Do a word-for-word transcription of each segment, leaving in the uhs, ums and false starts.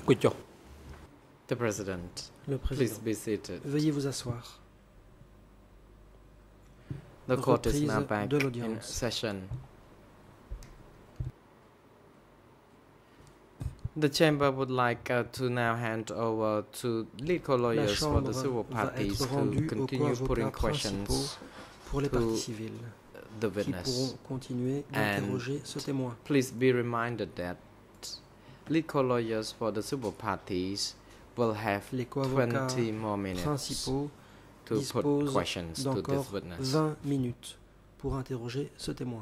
The President, Le please Président, be seated. veuillez vous asseoir. The court is now Reprise back de in l'audience. session. The chamber would like uh, to now hand over to legal La lawyers for the Chambre civil va parties être to rendue aux continue putting co-avocats questions principaux pour les to parties civiles, the qui witness. pourront continuer d'interroger ce témoin. Please be reminded that legal lawyers for the civil parties will have Les co-avocats twenty more minutes principaux to put disposent questions to this d'encore witness. vingt minutes pour interroger ce témoin.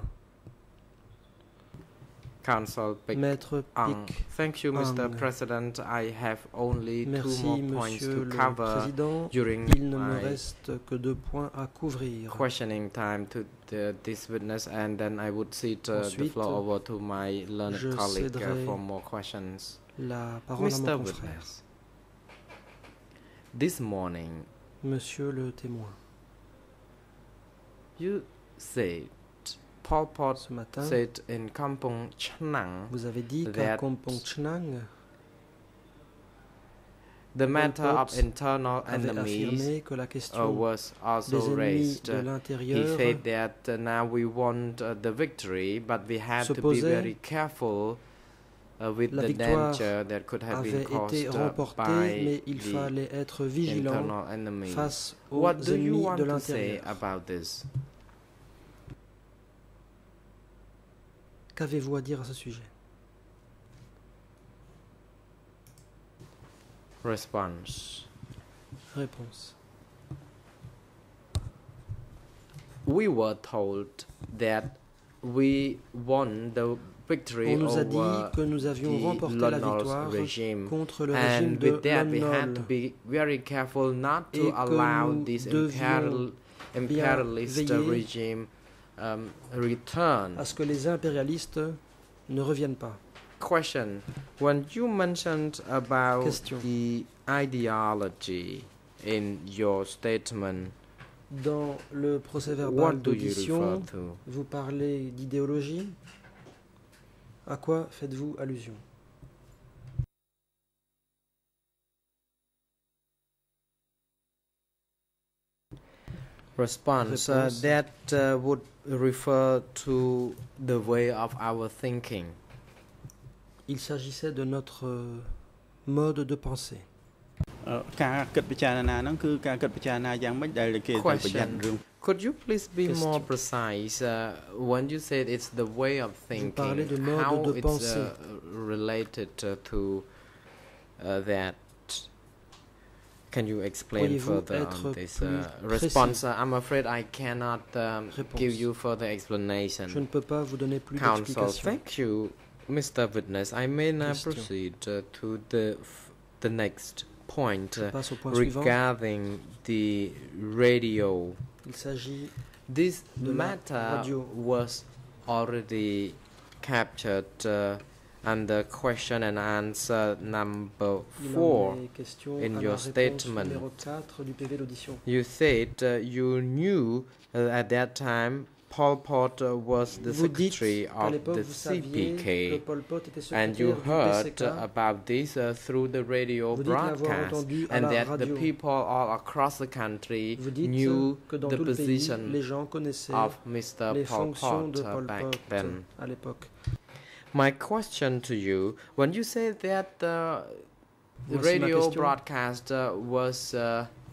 Counsel Pick Maître Ang. Pick, Thank you, Mister Ang. President. I have only merci two more points Monsieur to le cover Président. during Il ne me my reste que deux points à couvrir. questioning time to the, this witness, and then I would cede uh, the Ensuite, floor over to my learned je colleague uh, céderai for more questions. La parole à Mister mon confrère. Witness, this morning Monsieur le témoin, you said Pol Pot ce matin, said in Kampong Chhnang vous avez dit qu'à that Kampong Chhnang the matter Pot of internal avait enemies affirmé que la uh, question was des also ennemis raised. de Uh, He l'intérieur said that uh, now we want uh, the victory, but we had se to be posait. very careful uh, with La the victoire danger that could have been avait été caused uh, remportée, by mais il the fallait être vigilant internal enemy. face aux What do you ennemis want de to say l'intérieur. about this? Qu'avez-vous à dire à ce sujet? Response. Réponse. We were told that we won the victory On nous a over dit que nous avions the remporté la Lon Nol victoire regime, contre le régime and de with that Lon we had Nol to be very careful not et to que allow nous this devions imperial, imperialist veiller regime um, return. à ce que les impérialistes ne reviennent pas. Question: when you mentioned about Question. the ideology in your statement, Dans le procès verbal what do you refer d'audition, to? vous parlez d'idéologie. À quoi faites-vous allusion? Response: uh, Réponse. that uh, would refer to the way of our thinking. Il s'agissait de notre euh, mode de pensée. ការគិតពិចារណាហ្នឹងគឺការគិតពិចារណាយ៉ាងម៉េចដែលគេត្រូវប្រយ័ត្នរឿង Could you please be Question. more precise uh, when you said it's the way of parlez de thinking? mode How de it's pensée. uh, related uh, to uh, that? Can you explain Pourriez-vous further être on this plus uh, précis? response? Uh, I'm afraid I cannot um, Réponse. give you further Je explanation. ne peux pas vous donner plus Counsel, d'explications. thank you, Mister Witness. I may now Question. proceed uh, to the f- the next point Je uh, passe au point suivant. regarding the radio. Il s'agit This de la matter radio. was already captured uh, under question and answer number il four. en est question in à your la réponse statement. numéro quatre du P V d'audition. You said uh, you knew uh, at that time Pol Pot uh, was the Vous dites secretary qu'à of l'époque the vous saviez que C P K. Pol Pot était And you secrétaire du heard P C K. uh, about this uh, through the radio Vous dites l'avoir broadcast, entendu à and la that the radio. people all across the country Vous dites knew que dans the tout le pays, position les gens connaissaient of Mister les Pol fonctions Pot de uh, Pol back Pot then. à l'époque. My question to you: when you say that uh, the Voici ma radio question. broadcast uh, was uh,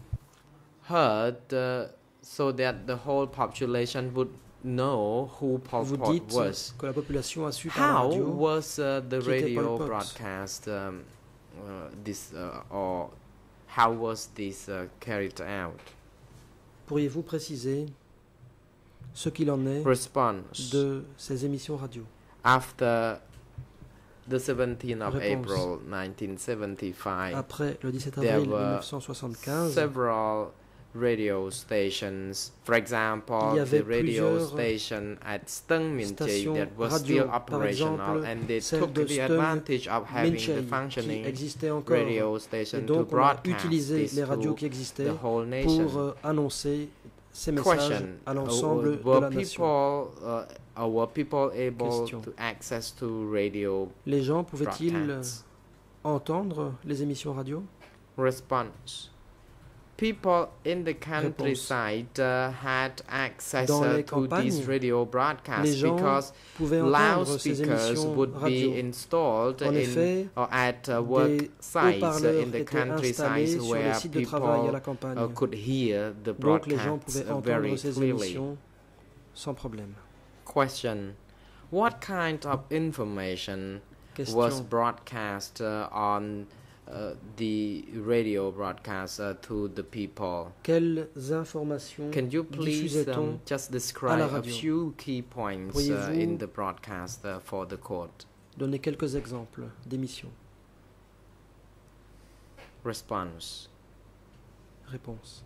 heard uh, so that the whole population would know who Pol Vous Pot dites was, que la population a su par la how radio was uh, the qui était radio Pol Pot? broadcast um, uh, this uh, or how was this uh, carried out? Pourriez-vous préciser ce qu'il en est Response: de ces émissions radio? after the seventeenth of Réponse. April nineteen seventy-five, Après le dix-sept there avril were mille neuf cent soixante-quinze, several radio stations. For example, Il y avait the radio plusieurs station at Stung Min Chey stations that was radio. still Par operational, exemple, and they celle took de the Stung advantage of having Min Chey, the qui functioning existait encore. radio Et station to donc on a broadcast utilisé this les radios to qui existaient the whole nation. pour euh, annoncer ces messages Question: à uh, l'ensemble de were la nation. people uh, uh, were people able Question. to access to radio Les gens pouvaient-ils broadcasts? entendre les émissions radio? Response. People in the countryside uh, had access Dans uh, les to these campagnes, radio les broadcasts gens because pouvaient entendre ces loudspeakers émissions would radio. be installed En in effet, or at uh, work des sites uh, haut-parleurs in the étaient countryside installés sur les where sites de travail à people la uh, campagne. could hear the Donc les gens broadcasts pouvaient uh, very entendre ces clearly. émissions sans problème. Question. What kind of information was Question. broadcast uh, on uh, the radio broadcast uh, to the people? Quelles informations Can you please diffusait-on um, just à la describe a radio? few key points uh, Pourriez-vous in the broadcast uh, for the court? Donner quelques exemples d'émissions. Response. Réponse.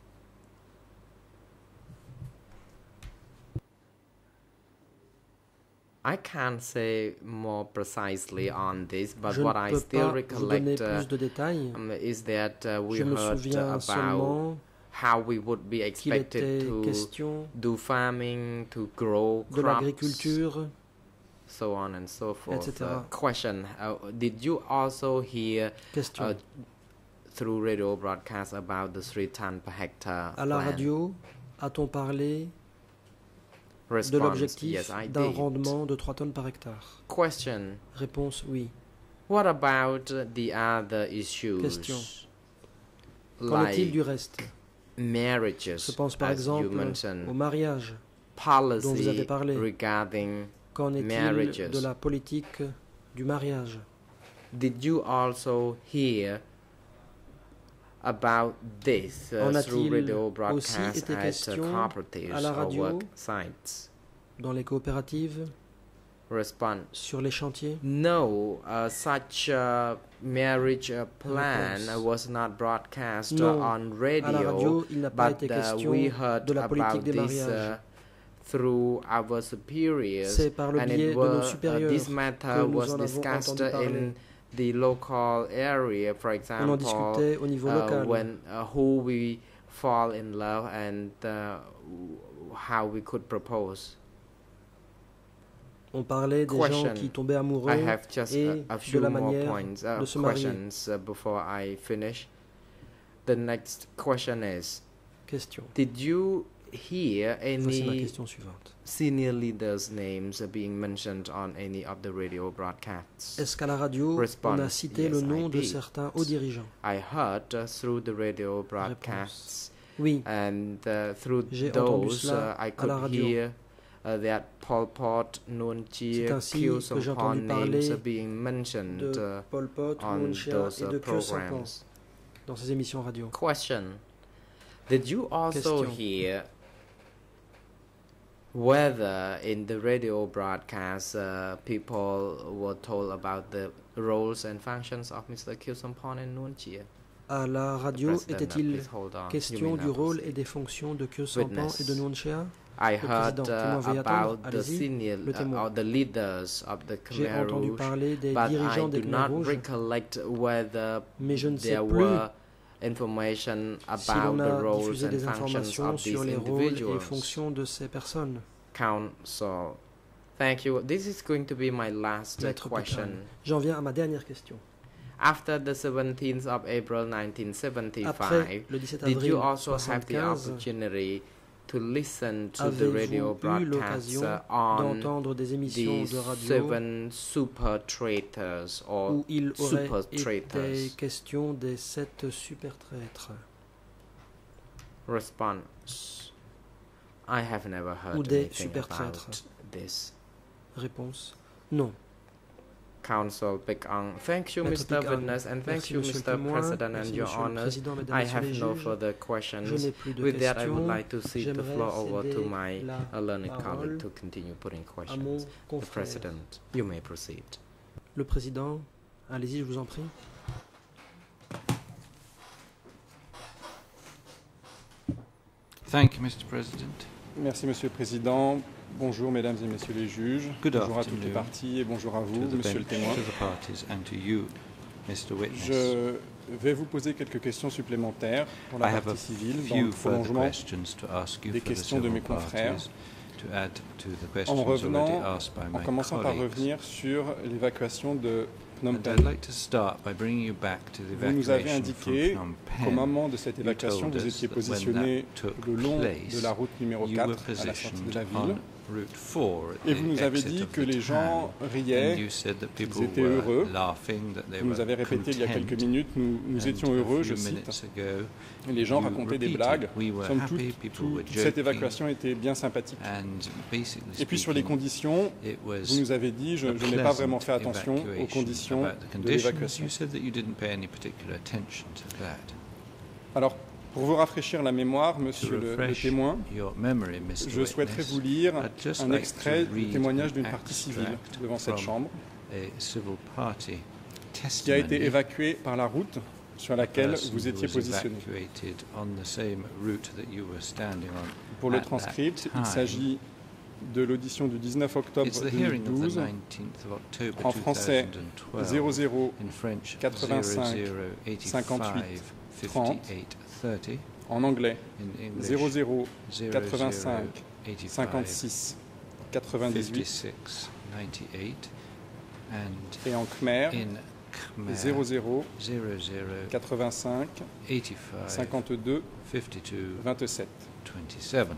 I can't say more precisely on this, but Je what ne I peux still pas vous donner recollect uh, plus de détails. um, is that uh, we Je me heard uh, souviens about seulement how we would be qu'il expected était to question do farming, to grow de crops, l'agriculture, so on and so forth. et cetera. Uh, question: uh, Did you also hear question. uh, through radio broadcast about the three ton per hectare À la plan? radio, a-t-on parlé de Response: l'objectif Yes, I d'un did. rendement de trois tonnes par hectare? Question: Réponse oui. What about the other issues? Question. Qu'en est-il Like du reste? marriages, Je pense par as exemple you mentioned, au mariage. policy dont vous avez parlé. regarding. Qu'en est-il Marriages. de la politique du mariage? Did you also hear about this uh, En through a-t-il radio aussi broadcasts été at uh, question cooperatives à la or radio work sites? Dans les coopératives, Response: sur les chantiers? No, uh, such a marriage uh, plan Réponse. uh, was not broadcast uh, Non, on À la radio, radio, il n'a pas but été uh, question we heard de la politique about des this mariages. uh, through our superiors, C'est par le and biais it de was, nos uh, supérieurs this que matter nous was en avons discussed entendu in parler. the local area, for On en example, discutait au niveau uh, local. when uh, who we fall in love and uh, how we could propose. On parlait des Question. gens qui tombaient amoureux I have just et a, a de few la more manière points, uh, de se marier. questions uh, before I finish. The next question is: Question. Did you hear Voici ma any question suivante. senior leaders' names uh, being mentioned on any of the radio broadcasts? Est-ce qu'à la radio, Response. on a cité Yes, le I nom de did. certains hauts dirigeants? I heard uh, through the radio broadcasts, Oui. and uh, through J'ai entendu those cela uh, I à could la radio. hear uh, that Pol Pot, Nuon Chea, C'est ainsi Khieu que j'ai Samphan entendu names parler are being mentioned de uh, Pol Pot, on Nuon Chea those et uh, de Khieu Samphan programs. dans ces émissions radio. Question: Did you also Question. hear whether in the radio broadcast uh, people were told about the roles and functions of Mister Khieu Samphan and Nuon Chea? À la The radio, President, uh, était-il please hold on. You question may du now rôle proceed. et des fonctions de Khieu Samphan Witness. et de Nuon Chea? I Le heard président, uh, témoin, veuillez attendre. about the Allez-y, senior le uh, témoin. or the leaders of the J'ai Khmer entendu Rouge, parler des but I dirigeants des do Khmer not Rouges, recollect whether mais je ne sais there plus were information si about l'on the a roles diffusé and des functions informations of these sur les rôles et individuals. fonctions de ces personnes. Counsel. Thank you. This is going to be my last uh, Maître Pétain. question. J'en viens à ma dernière question. After the seventeenth of April nineteen seventy-five, Après le dix-sept did avril you also have the soixante-quinze, opportunity to listen to the avez-vous radio eu broadcasts l'occasion uh, on d'entendre des émissions the de radio seven super traitors or où il aurait super été traitors? question des sept super traîtres Response: I have never heard ou des anything super about traîtres? this. Réponse non. Counsel Pek Ang. Thank you, Maître Mister Pek Ang. Witness, and thank Merci, you, monsieur le Mister témoin. President, Merci, and your monsieur le honors. président, mesdames, I messieurs have les no juges. further Je questions. n'ai plus de With that, I questions. would like to cede the J'aimerais floor over to céder my la uh, learned colleague parole to continue putting à mon questions. The confrère. President, you may proceed. Le président, allez-y, je vous en prie. Thank you, Mister President. Merci, Monsieur le Président. Bonjour, Mesdames et Messieurs les juges. Good bonjour à toutes les afternoon parties et bonjour à To vous, the Monsieur le bench, témoin. to the parties, and to you, Mister Witness. Je vais vous poser quelques questions supplémentaires pour la I have a partie civile dans few le further prolongement questions to ask you des for the questions de civil mes confrères. parties, to add to the en questions already revenant, asked by en my commençant par colleagues. revenir sur l'évacuation de Phnom And I'd Penh. like to start by bringing you back to the Vous nous avez evacuation from indiqué Phnom qu'au Penh. moment de cette You évacuation, told vous us étiez that when positionné that took le long place, de la route numéro you were quatre à la sortie de positioned la ville. on Route four at Et the vous nous avez exit dit of que the les gens town. And riaient, you said that qu'ils people étaient were heureux. laughing, that they Vous nous were avez répété il y a quelques content. minutes, nous, nous And étions a heureux, few je cite. minutes ago, Et les gens you racontaient des repeated, blagues. we were Somme happy, toute, people tout- were toute cette joking. évacuation était bien sympathique. And basically Et puis sur les speaking, conditions, it was vous nous avez dit, je, a je n'ai pas vraiment fait pleasant attention aux evacuation. conditions About the de conditions, l'évacuation. you said that you didn't pay any particular attention to that. Alors, pour vous rafraîchir la mémoire, To monsieur le, le refresh témoin, your memory, Mister je souhaiterais Witness, vous lire I'd just un like extrait to du read témoignage an d'une partie civile extract devant cette from chambre, a civil party qui a été testimony évacuée par la route sur laquelle person vous who étiez was positionné. evacuated on the same route that you were standing on. Pour le at that transcript, il time. s'agit de l'audition du dix-neuf octobre It's the deux hearing mille of the douze, nineteenth of October en français two thousand twelve, zéro zéro in French quatre-vingt-cinq zéro zéro eighty-five cinquante-huit fifty-eight thirty, en anglais in English zéro zéro zéro quatre-vingt-cinq zéro eighty-five cinquante-six quatre-vingt-dix-huit fifty-six ninety-eight, and et en khmer in Khmer zéro zéro zéro zéro quatre-vingt-cinq eighty-five cinquante-deux fifty-two vingt-sept. twenty-seven.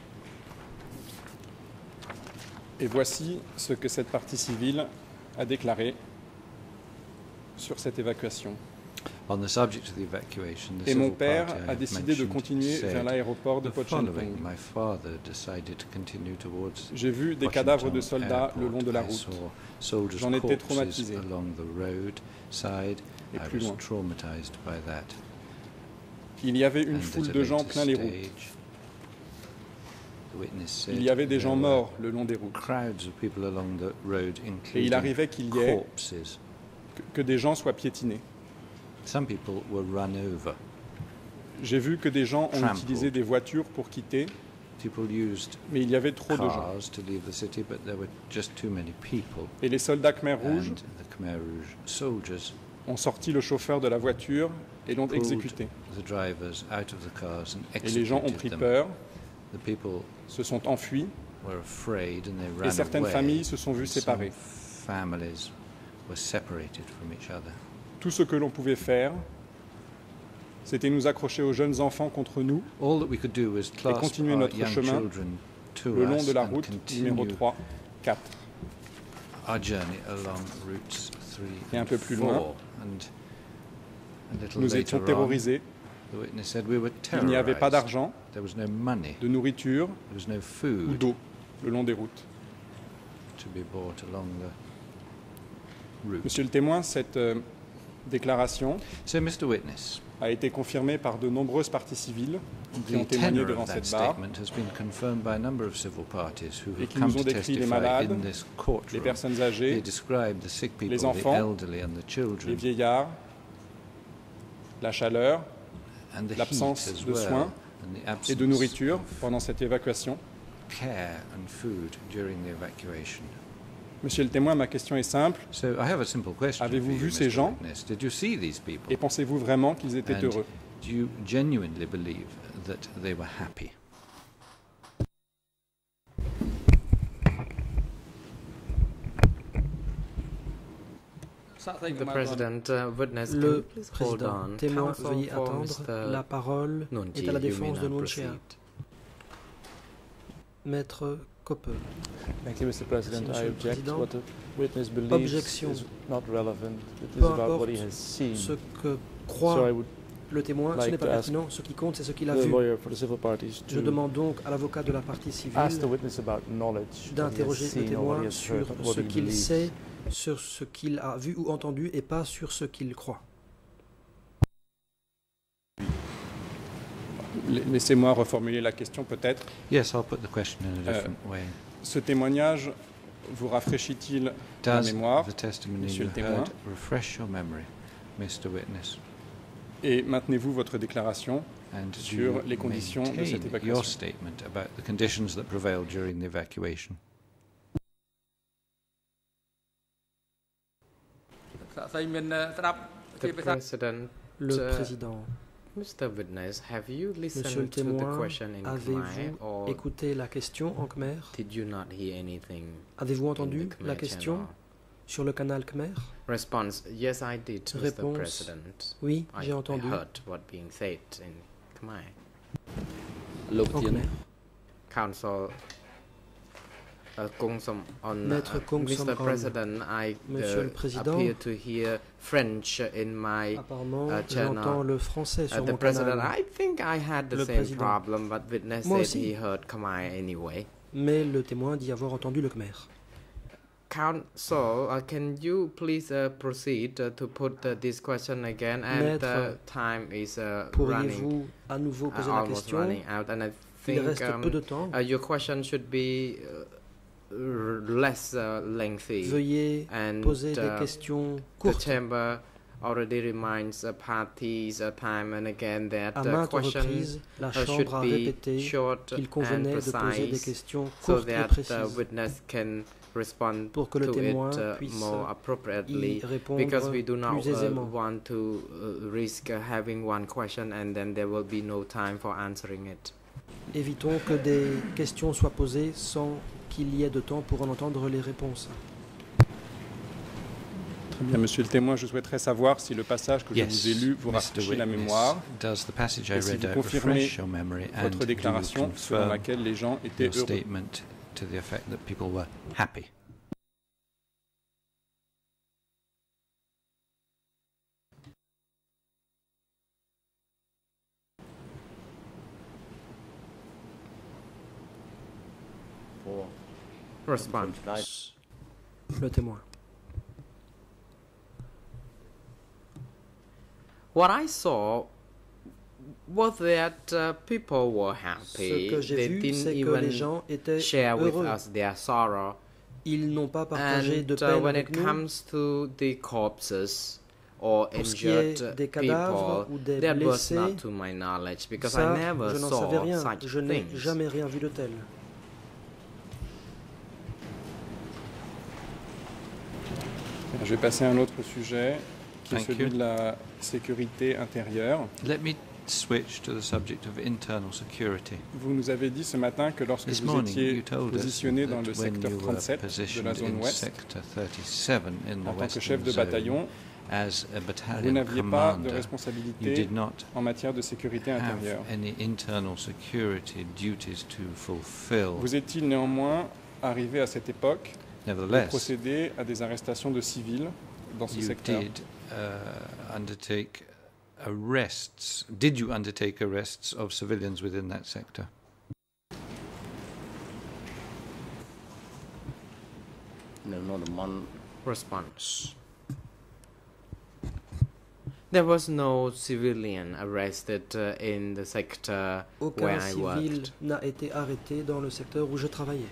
Et voici ce que cette partie civile a déclaré sur cette évacuation. On the subject of the evacuation, the Et mon civil père party I a have décidé de mentioned continuer vers said l'aéroport de the following: Pochentong. my father decided to continue towards J'ai vu des Washington cadavres de soldats le Airport. long de la I route. saw soldiers' J'en étais corpses traumatisé. along the roadside. Et I plus was loin. traumatized by that. Il y avait une And foule at a de gens later plein les routes. stage, the witness said Il y avait des there gens were morts le long des routes. crowds of people along the road, Et il including arrivait qu'il y ait corpses. que, que des gens soient piétinés. Some people were run over. J'ai vu que des gens ont Trampled. utilisé des voitures pour quitter, People used mais il y avait trop de gens. cars to leave the city, but there were just too many people. Et les soldats Khmer Rouge And the Khmer Rouge soldiers ont sorti le chauffeur de la voiture et l'ont pulled exécuté. the drivers out of the cars and Et les gens ont executed pris them. peur, The people se sont enfuis, were afraid and they et ran certaines away. familles se sont vues Some séparées. families were separated from each other. Tout ce que l'on pouvait faire, c'était nous accrocher aux jeunes enfants contre nous All that we could do was clasp continuer our notre young chemin children to le long us de la and route continue numéro trois, quatre. our journey along routes three Et un and peu plus four. loin, And a little Nous étions later on, terrorisés, the witness said we were il n'y avait pas terrorized. d'argent, There was no money, de nourriture there was no ou food d'eau le long des routes. to be bought along the route. Monsieur le témoin, cette euh, déclaration So, Mister Witness, a été confirmée par de nombreuses parties civiles qui ont the témoigné tenor devant of that cette barre, statement has been confirmed by a number of civil parties who et have qui come nous ont to décrit les testify malades, in this les courtroom. personnes They âgées, described the sick people, les the enfants, elderly and the les children, vieillards, la chaleur and the heat l'absence as de well, soins and the et absence de nourriture of pendant cette évacuation. care and food during the evacuation. Monsieur le témoin, ma question est simple. So I have a simple question for Avez-vous you, vu ces Mister gens? Witness. Did you see these people? Et pensez-vous vraiment qu'ils étaient And heureux? do you genuinely believe that they were happy? The President, uh, witness, can you Le please hold président on. témoin, Counsel veuillez for attendre. Mister La parole Nunchi, est à la you may défense de now Nunchia. proceed. Maître Koppel. Thank you, Mister President. Monsieur I le object. Président. What the witness believes Objection. is not relevant. It is Peu about what he importe has seen. ce que So croit I would le témoin, ce like n'est pas to ask pertinent. Ce qui compte, c'est ce qu'il a the vu. lawyer for the civil parties Je to demande donc à l'avocat de la partie ask the civile witness about knowledge, what he has d'interroger le seen or what he témoin has sur heard, what ce he qu'il believes. sait, sur ce qu'il a vu ou entendu et pas sur ce qu'il croit. Laissez-moi reformuler la question peut-être. Yes, I'll put the question in a Uh, different way. Ce témoignage vous rafraîchit-il la Does mémoire? the testimony Monsieur you le témoin? heard refresh your memory, Mister Witness? Et maintenez-vous votre déclaration And do sur you les conditions de cette maintain évacuation? your statement about the conditions that prevailed during the evacuation? The President, Le uh, président, Mister Witness, have you Monsieur le listened to the témoin, question in Khmer avez-vous or écouté la question en khmer? did you not hear anything Avez-vous in entendu the la Khmer question? channel? Sur le canal Khmer? Response: Yes, I did, Mister Réponse: President. Oui, I, j'ai I entendu. heard what being said in Khmer. លោក En ទៀន Khmer. Council uh, Kung Som on Maître uh, Kung Mister Som On. President, I Monsieur le uh, Président. appear to hear French in my Apparemment, uh, channel. j'entends le français Uh, sur the mon President, canal. I think I had the Le same Président. problem, but witness Moi said aussi. he heard Khmer anyway. Mais le témoin dit avoir entendu le Khmer. Council, uh, can you please uh, proceed uh, to put uh, this question again? And Maître, uh, time is uh, running, Pourriez-vous à nouveau uh, poser la almost question? running out, and I Il think reste um, peu de temps. uh, your question should be uh, r- less uh, lengthy. Veuillez And poser des uh, questions the courtes. chamber already reminds uh, parties uh, time and again that À the maintes question reprises, la uh, should Chambre a be répété short qu'il and convenait de poser des precise, questions so courtes et that the précises witness can respond pour que le to témoin it uh, puisse more y appropriately, répondre because we do not plus uh, aisément. want to uh, risk uh, having one question and then there will be no time for answering it. Évitons que des questions soient posées sans qu'il y ait de temps pour en entendre les réponses. Très bien, monsieur le témoin, je souhaiterais savoir si le passage que je vous ai lu vous Mister rafraîchit la Witness, mémoire does the passage I et si read vous out confirmez refresh your memory, and votre do you déclaration selon confirm laquelle les gens étaient your heureux. statement to the effect that people were happy? Response. Le témoin. What I saw was that uh, people were Ce happy. que j'ai They vu, didn't c'est que les even gens étaient share with heureux. us their sorrow. Ils n'ont pas partagé de And uh, peine when avec it nous. comes to the corpses or Pour ce qui est injured des cadavres people, ou des that was blessés, not to my knowledge because ça, I never je n'en savais saw rien. such Je n'ai things. jamais rien vu de tel. Je vais passer à un autre sujet qui est Thank celui you. de la sécurité intérieure. Let me switch to the subject of internal security. Vous nous avez dit ce matin que lorsque This vous morning, étiez you told us positionné dans that le when secteur you were trente-sept de la positioned zone in ouest, sector thirty-seven in the en tant que chef western de zone, bataillon, as a vous battalion n'aviez pas de commander, you responsabilité did not en matière de sécurité have intérieure. any internal security duties to fulfill. Vous est-il néanmoins arrivé à cette époque de Nevertheless, procéder à des arrestations de civils dans ce you secteur? did uh, undertake arrests. Did you undertake arrests of civilians within that sector? Response. There was no civilian arrested uh, in the sector Aucun where I civil worked. n'a été arrêté dans le secteur où je travaillais.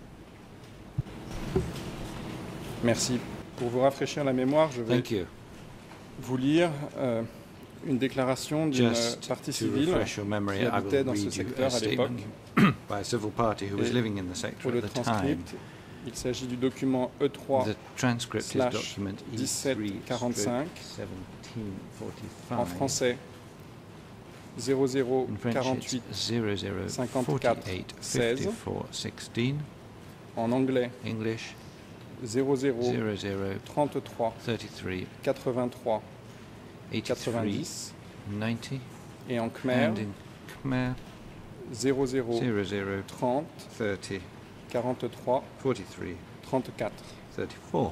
Merci. Pour vous rafraîchir la mémoire, je vais Thank you. vous lire euh, une déclaration d'une Just partie to civile refresh your memory, qui I habitait will dans ce read you secteur a à l'époque. statement by a civil party who was Et living in the sector Pour at le the time. transcript, il s'agit du document E trois The transcript is slash document E dix-sept three quarante-cinq seventeen forty-five. en français zéro zéro In French, quarante-huit it's zero zero cinquante-quatre forty-eight seize. fifty-four sixteen. en anglais English zéro zéro zero zero trente-trois thirty-three quatre-vingt-trois eighty-three quatre-vingt-dix ninety. et en khmer And in Khmer zéro zéro zero zero trente thirty quarante-trois forty-three trente-quatre. thirty-four.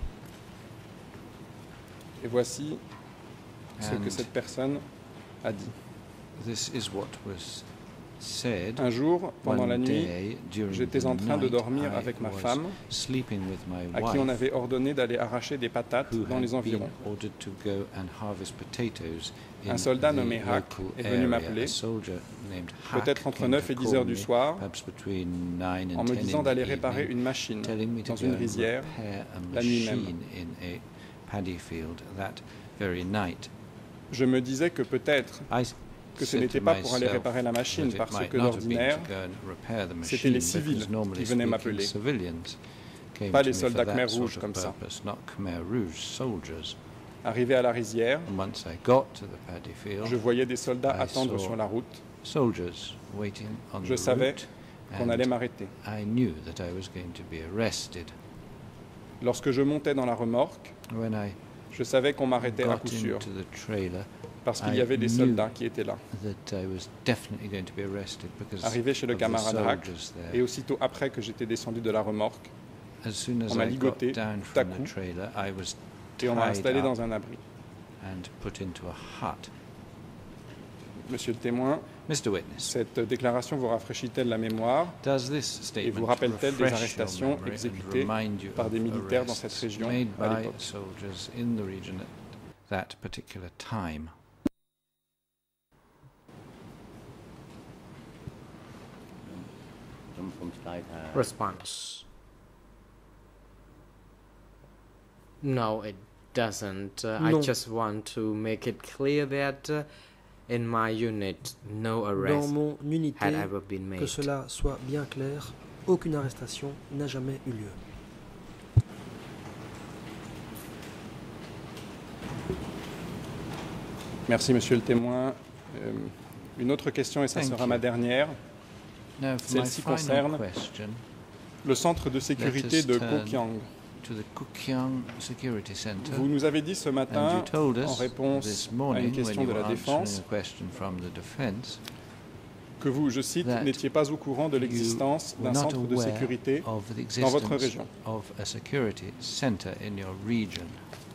Et voici ce que And cette personne a dit. this is what was said. Un jour, pendant One la nuit, day, during j'étais the en train de night, dormir I avec ma was femme, sleeping with my à qui on wife, avait ordonné d'aller arracher des patates who dans had les been environs. ordered to go and harvest potatoes in Un soldat the nommé Hack local est venu area. m'appeler, A soldier named Hack peut-être entre came neuf to et dix call heures du me, soir, perhaps between nine and en me ten disant in the d'aller réparer evening, une machine telling me to dans go une and rizière repair a la nuit même. machine in a paddy field that very night. Je me disais que peut-être I que ce said n'était to pas pour aller myself réparer la that machine, it parce might que not have been d'ordinaire, to go and repair the c'était les machine, civils because normally qui venaient speaking, m'appeler. civilians came Pas to les me for soldats that Khmer sort Rouge of comme ça. purpose, not Khmer Rouge soldiers. arrivé à la rizière, And once I got to the paddy field, je voyais des soldats I attendre saw sur la route. soldiers waiting on Je the savais route, qu'on and allait m'arrêter. I knew that I was going to be arrested. Lorsque je montais dans la remorque, when I je savais qu'on m'arrêtait à got coup sûr, into the trailer, parce qu'il I y avait des knew soldats qui étaient là. that I was definitely going to be arrested because Arrivé chez le of the camarade Rack, soldiers et there. aussitôt après que j'étais descendu de la remorque, As soon as on m'a I got ligoté down tout à from coup, the trailer, I was et on m'a tied installé up dans un abri. and put into a hut. Monsieur le témoin, Mister Witness, cette déclaration vous rafraîchit-elle la mémoire does this statement vous rappelle-t-elle des refresh your arrestations memory and exécutées remind you par of des militaires dans arrests cette région made à by l'époque? soldiers in the region at that particular time? Response. No, it doesn't. Uh, I Non. just want to make it clear that uh, in my unit, no Dans arrest mon unité, had ever been que made. cela soit bien clair, aucune arrestation n'a jamais eu lieu. Merci, monsieur le témoin. Euh, une autre question, et ça Thank sera you. ma dernière. Now, for my Celle-ci final concerne question, le centre de sécurité us de turn Kokiang. to the Kukyang Security Center. Vous nous avez dit ce And you matin, told en us réponse this à une morning, when question you de were la answering défense, a question from the defense, que vous, je cite, that n'étiez pas au courant de l'existence were d'un not centre de aware sécurité of the dans votre existence région. of a security center in your region.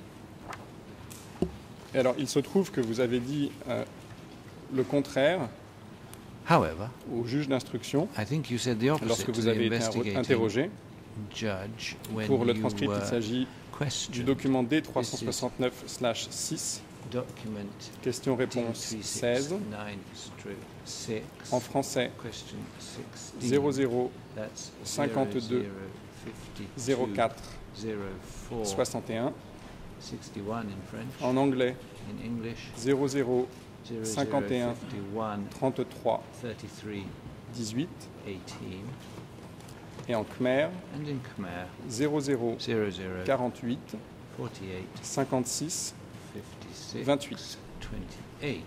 Et alors, il se trouve que vous avez dit euh, le contraire However, au juge d'instruction I think you said the opposite lorsque to vous the avez été investigating interrogé. judge when Pour le you transcript, il were s'agit du questioned. document D trois cent soixante-neuf slash six, Document question-réponse D seize, three sixty-nine six, en français question sixteen, zéro zéro that's cinquante-deux zéro quatre zero four soixante et un, sixty-one in French, en anglais in English zéro zéro zero cinquante et un fifty-one trente-trois thirty-three dix-huit, eighteen, et en khmer and in Khmer zéro zéro zero zero quarante-huit forty-eight cinquante-six fifty-six vingt-huit. twenty-eight.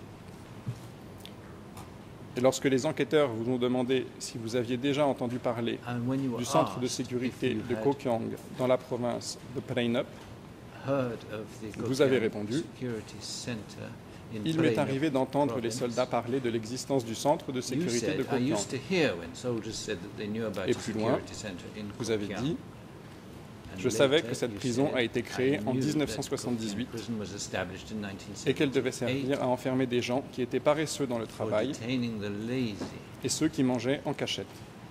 Et lorsque les enquêteurs vous ont demandé si vous aviez déjà entendu parler And when you were du centre de asked sécurité if you de had Kokiang dans la province de Prey Nup, heard of the vous avez Gokyang répondu, Security Center in il m'est Prey Nup arrivé d'entendre les province. soldats parler de l'existence du centre de You sécurité said, de I Kokiang. used to hear when soldiers said that they knew about Et a plus loin, security center in Vous avez Gokyang. dit, And je savais later que cette you prison said, a été créée I en knew mille neuf cent that soixante-dix-huit Gokyang prison was established in nineteen et qu'elle devait seventy-eight servir à enfermer des gens qui étaient paresseux dans le for travail detaining the lazy et ceux qui mangeaient en cachette.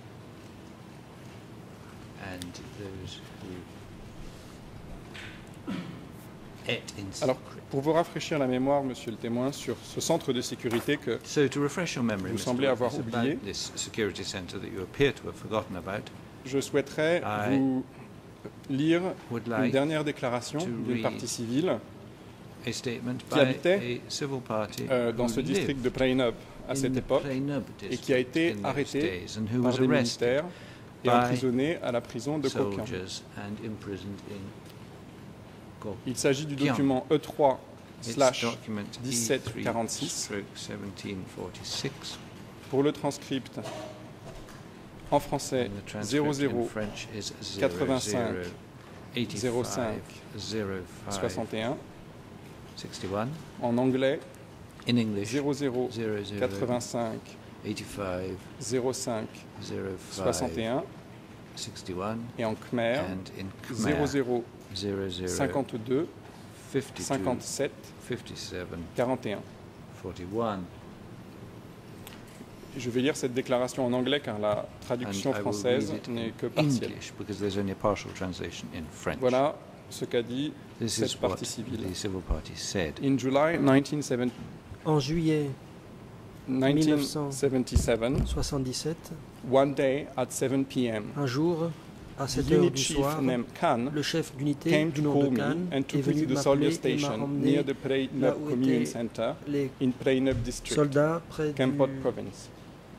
and those who ate in Alors, secret. pour vous rafraîchir la mémoire, monsieur le témoin, sur ce centre de sécurité que So to refresh your memory, Vous Mister semblez avoir Witness, oublié. about this security center that you appear to have forgotten about, je souhaiterais I vous lire would une like dernière déclaration to d'une read partie civile a statement qui by habitait, a civil party euh, dans who ce district de lived Prey Nup à in cette the époque Prey-Nub et qui a district été in those arrêté days and who par was des arrested militaires et by emprisonné à la prison de Kokiang. soldiers and imprisoned in Gokyang. Il s'agit du Kiang. document E trois It's slash document dix-sept E three quarante-six. stroke seventeen forty-six. Pour le transcript en français And the transcript zéro in zéro French is quatre-vingt-cinq zéro cinq zéro five soixante et un, sixty-one. en anglais In English, zéro zéro zero zero quatre-vingt-cinq eighty-five zéro cinq zero soixante et five un sixty-one. et en khmer And in zéro Khmer, zéro zero zero cinquante-deux fifty-two cinquante-sept fifty-seven quarante et un. forty-one. Je vais lire cette déclaration en anglais car la traduction And I will française read it n'est in que partielle. English because there's only a partial translation in French. Voilà ce qu'a dit This is cette what partie civile. the civil party said. In July nineteen En juillet seventy-seven, soixante-dix-sept, one day at seven p m, un jour, à the sept heures unit du chief soir, named Khan le chef d'unité came du to nom call de me Khan and est took me venu to the m'appeler soldier et m'a station emmené near the Prey là Nup où Commune étaient Center les in Prey Nup district, soldats près du Kampot province.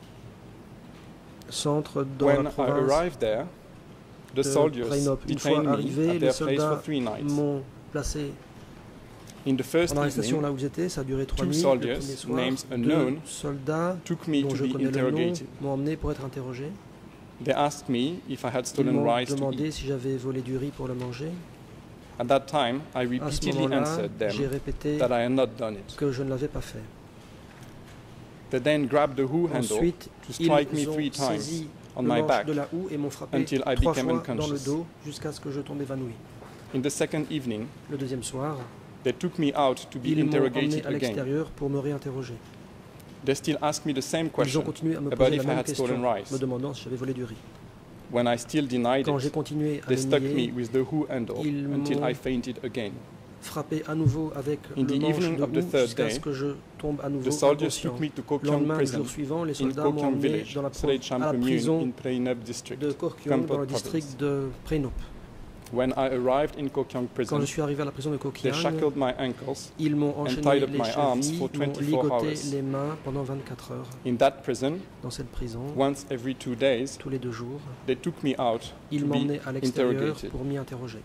centre dans When la I province arrived there, the de soldiers Prey-Nup. Une fois detained me arrivés, at les their place soldats for three nights. m'ont placé In the first en arrestation evening, là où j'étais, ça a duré trois two nuits. soldiers, Le premier soir, names deux unknown, soldats took me dont to je be connais le nom interrogated. m'ont emmené pour être interrogé. They asked me if I had Ils stolen m'ont rice to demandé eat. si j'avais volé du riz pour le manger. At that time, I À ce repeatedly moment-là, answered j'ai them répété that I had not done it. que je ne l'avais pas fait. They then grabbed the hoe handle Ensuite, to strike me ils ont three times saisi on le my manche back. de la houe et m'ont frappé until I trois became fois dans le unconscious. dos jusqu'à ce que je tombe évanoui. In the second evening, Le deuxième soir, they took me out to be ils m'ont emmené interrogated à again. l'extérieur pour me réinterroger. They still asked me the same Ils question ont continué à me about poser if la I même had stolen question, rice. me demandant si j'avais volé du riz. When I still denied Quand j'ai it, continué à they le stuck me nier, with the hoe handle Ils until m'ont I fainted again. frappé à nouveau avec In le the manche evening de of the houe third jusqu'à ce day, que je tombe à nouveau The soldiers inconscient. took me to Le Kokyong lendemain, le prison jour suivant, les in soldats m'ont Kokyong emmené village, dans la, pro- Srecham à la commune prison in Preenup district, de Korkyong, dans Kampot le district province. de Preenup. When I arrived in Kokyong Quand prison, je suis arrivé à la prison de they Kokyang, shackled my ancles. ils m'ont and enchaîné tied up les my arms chevilles, for m'ont twenty-four ligoté hours. les mains pendant vingt-quatre heures. In that prison, Dans cette prison, once every two days, tous les deux jours, they took me out ils to be m'emmenaient à l'extérieur interrogated. pour m'y interroger.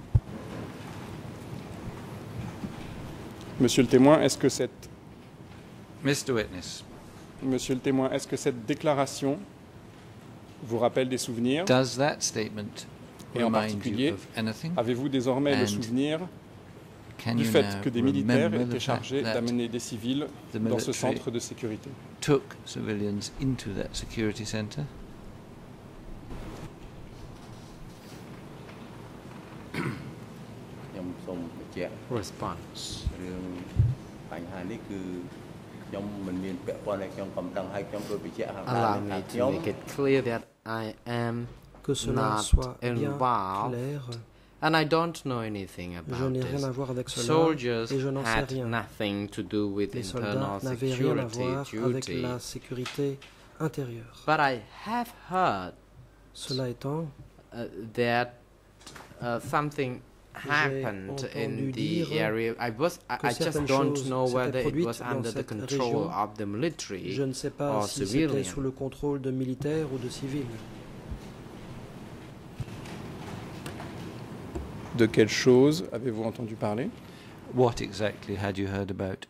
Monsieur le témoin, est-ce que cette Mister Witness, Monsieur le témoin, est-ce que cette déclaration vous rappelle des souvenirs? does that statement Et en remind particulier, you of anything? Avez-vous désormais le And souvenir Can du you fait now que des militaires remember étaient the fact chargés that d'amener des civils the dans ce military centre de sécurité? took civilians into that security center? Response. រឿងបញ្ហានេះគឺខ្ញុំមិនមានពាក់ព័ន្ធឲ្យខ្ញុំកំដឹងឲ្យខ្ញុំដូចបញ្ជាក់ខាងដើម Allow ថា me ខ to ខ្ញុំ make it clear that I am Que cela not soit bien involved clair, and I don't know anything je about n'ai rien à this. voir avec cela Soldiers et je n'en sais had rien. nothing to do with Les internal soldats n'avaient rien à security voir avec duty. la sécurité intérieure. But I have heard Cela étant, uh, that uh, something happened in entendu the dire area. I was I, que I just certaines don't choses know s'étaient whether it produites was dans under the cette control région. of the military je ne sais pas or si c'était civilian. sous le contrôle de militaires ou de civils. De quelle chose avez-vous entendu parler? What exactly had you heard about?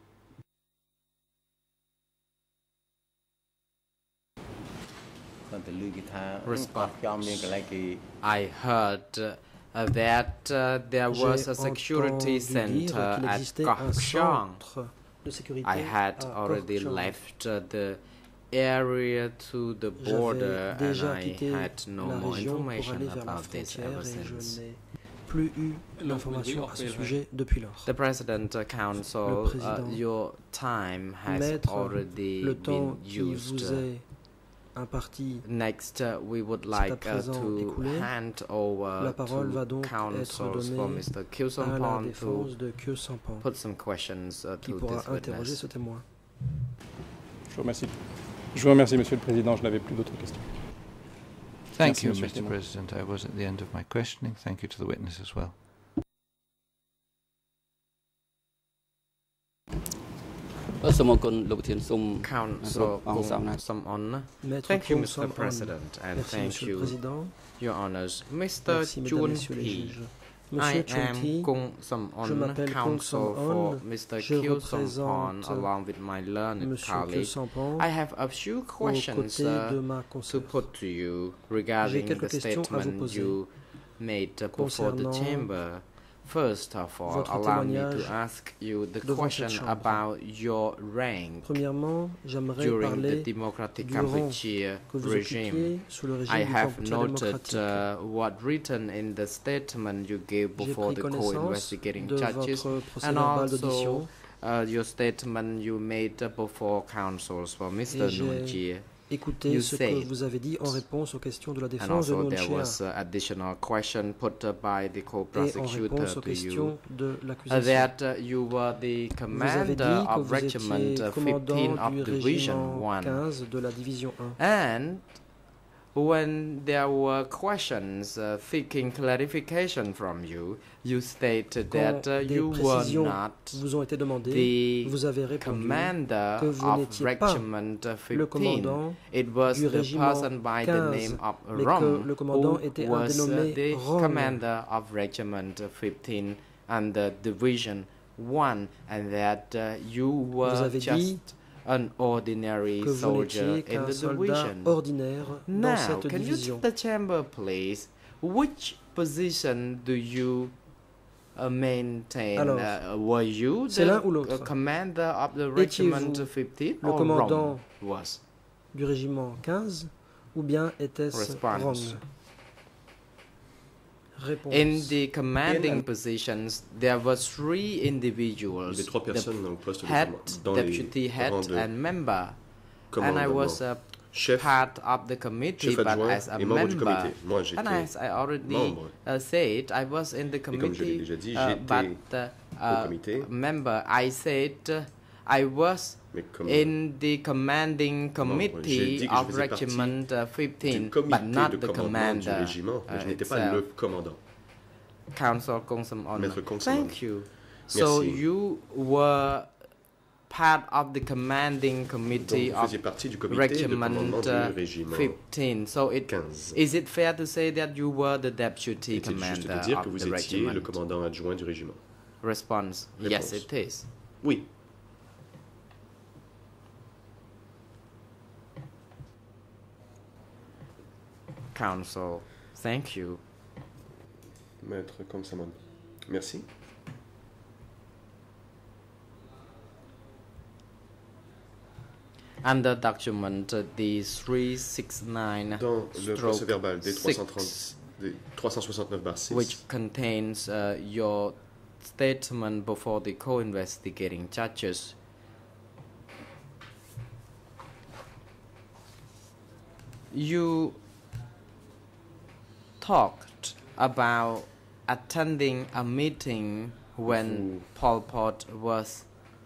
Response. ខ្ញុំមានកន្លែងគេ I heard uh, uh, that uh, there was a J'ai security entendu center dire qu'il at existait un Kokchang. centre de sécurité I had à already Kokchang. left uh, the area to the border J'avais and déjà I quitté had no la more région pour information aller vers la about this frontière ever et je since. n'ai plus eu d'informations à ce sujet depuis lors. The President uh, Council, Le uh, président, your time has Maître, already le been temps qui used. vous uh, est imparti, Next, uh, we would C'est à like uh, présent to écoulé. hand over La parole va to donc être counsels for donnée Mister à la Kyusampan to défense de Kyo Sampan, put some questions uh, qui to pourra this interroger witness. ce témoin. Je vous remercie. Je vous remercie, Monsieur le Président. Je n'avais plus d'autres questions. Thank Merci, you, Monsieur le Mister témoin. President. I was at the end of my questioning. Thank you to the witness as well. Counsel Kung Samon. Maître Thank you, Kung Mister Sam-on. President, and Merci, thank Monsieur le you, Président. Your Honors. Mister Merci, Mesdames, Chun Messieurs les Pi. juges. I Monsieur Chun am Pi, Kung je Samon, m'appelle Kung counsel Sam-on. for Mister Je Kyu Sampan, représente along with my learned Monsieur Kyo colleague. Sampan I have a few aux questions côtés uh, de ma to consoeur. put to you regarding quelques the questions à vous statement poser you made uh, before the concernant chamber. First of all, votre allow me to témoignage ask you the devant question cette chambre. about your rank Premièrement, j'aimerais during the parler Democratic du rang Kampuchea que vous regime. occupiez sous le régime I du have Kampuchea noted démocratique. uh, what written in the statement you gave J'ai before pris the connaissance co-investigating de judges, votre procès and verbal also d'audition uh, your statement you made uh, before counsels for Mister Et j'ai Nunji. Écoutez You ce said- que vous avez dit en réponse aux questions de la And défense de also there Moon was Chea uh, additional question put uh, by the et en co-prosecutor réponse aux to you. questions de Uh, l'accusation. that uh, you were the Vous avez dit commander que of vous regiment étiez uh, commandant fifteen du of division régiment one, quinze de la division un. and when there were questions uh, seeking clarification from you, you stated Quand that uh, des you were précisions not vous ont été demandées, the vous avez répondu commander que vous of n'étiez pas regiment uh, le fifteen. commandant It was du the régiment person by the quinze, name of mais Rom que le commandant who était un was dénommé uh, the Rom. commander of regiment uh, fifteen and the division one, and that uh, you Vous were avez dit just an ordinary que vous soldier n'étiez in qu'un the soldat division. ordinaire dans Now, cette can you division. tell the chamber, please, which position do you uh, maintain? Alors, uh, were you c'est the l'un ou l'autre. uh, commander of the Étiez-vous regiment fifteen le or commandant Rome was? du régiment quinze ou bien était-ce Response. Rome? Réponse. In the commanding positions, there were three Il y individuals: avait trois the personnes dans le poste de head, commandement, dans deputy les head, rangs de and member. And I commandement. was a Chef, part of the committee, chef but adjoint as a et membre du member. comité. Moi, j'étais And as I already membre. uh, said, I was in the comme je l'ai committee, déjà dit, uh, j'étais but uh, au uh, comité. member. I said uh, I was Mais comme in the commanding J'ai committee dit que je of faisais partie regiment uh, fifteen, du comité but not de the commandement du commander. régiment, mais je uh, n'étais pas itself. le commandant. Council Kong Sam On. Maître Kong Sam On. Thank you. So Merci. you were part of the commanding Donc, committee vous of faisiez partie du comité de regiment commandement du uh, régiment fifteen. So it quinze. is it fair to say that you were the deputy Était juste commander de dire que of vous the étiez le regiment? commandant adjoint du régiment. Response: Yes, Réponse. it is. Oui. Council, thank you. Maître Kong Sam On. Merci. Under document uh, the three sixty-nine Dans le procès stroke verbal des trois cent six, trente, des trois cent soixante-neuf barre six, which contains uh, your statement before the co-investigating judges, you talked about attending a meeting when Vous- Pol Pot was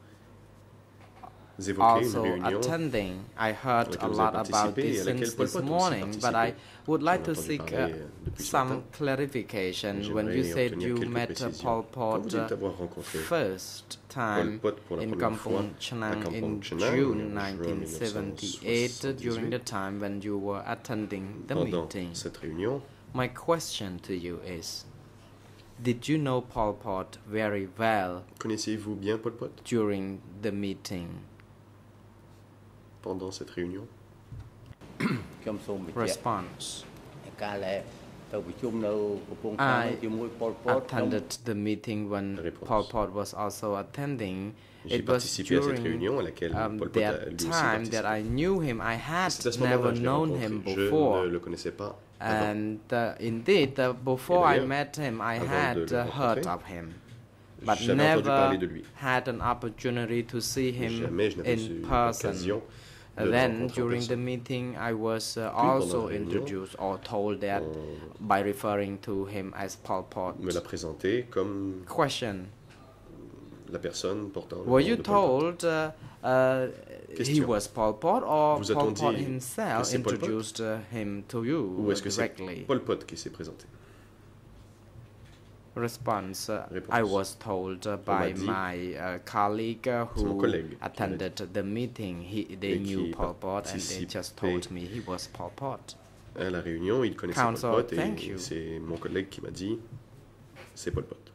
vous évoquez une also réunion attending. I heard laquelle a vous lot avez about participé et this à laquelle since Pol this Pot a aussi morning, but I participé. would like J'en to ai entendu seek parler, uh, euh, depuis ce some matin. clarification when J'aimerais you said obtenir you quelques met uh, précisions. Pol Quand Pot vous dites uh, avoir rencontré first Pol time Pot pour la in première fois Kampong à Chhnang Kampong in Chhnang June en juin nineteen seventy-eight, during the time when you were attending the pendant meeting. cette réunion, My question to you is, did you know Pol Pot very well connaissiez-vous bien Pol Pot during the meeting? pendant cette réunion? ខ្ញុំសូមបញ្ជាក់ Response: កាលដែលទៅប្រជុំនៅកំពង់ឆ្នាំង I ជាមួយប៉ុលពត attended the meeting when Réponse. Pol Pot was also attending. J'ai It was participé à cette during réunion à laquelle um, Pol Pot a that lui aussi time that participé. I knew him. I had C'est à ce never moment-là que je l'ai known rencontré. him Je before. ne le connaissais pas avant. And uh, indeed, uh, before I d'ailleurs, met him, I avant de had le uh, heard rencontrer, of him, but J'avais entendu parler de never lui. had an opportunity to see him Jamais je n'avais in eu person. l'occasion Uh, de le Then, rencontrer en during the personne. meeting, I was uh, pendant also la réunion, introduced or told that On by referring to him as Pol Pot. me l'a présenté comme Question: la personne portant le Were nom you de Pol Pot. told uh, uh, he Question. was Pol Pot, or Vous Pol a-t-on Pot dit que himself c'est Pol Pot? introduced uh, him to you Ou est-ce que c'est directly? Pol Pot qui s'est présenté? Response: uh, Réponse. I was told uh, by m'a dit- my uh, colleague uh, C'est mon who collègue qui m'a attended the meeting. He, they Et knew qui Pol Pot, and they just participait told me he was Pol Pot. À la réunion, il connaissait Counsel, Pol Pot thank et you. c'est mon collègue qui m'a dit c'est Pol Pot.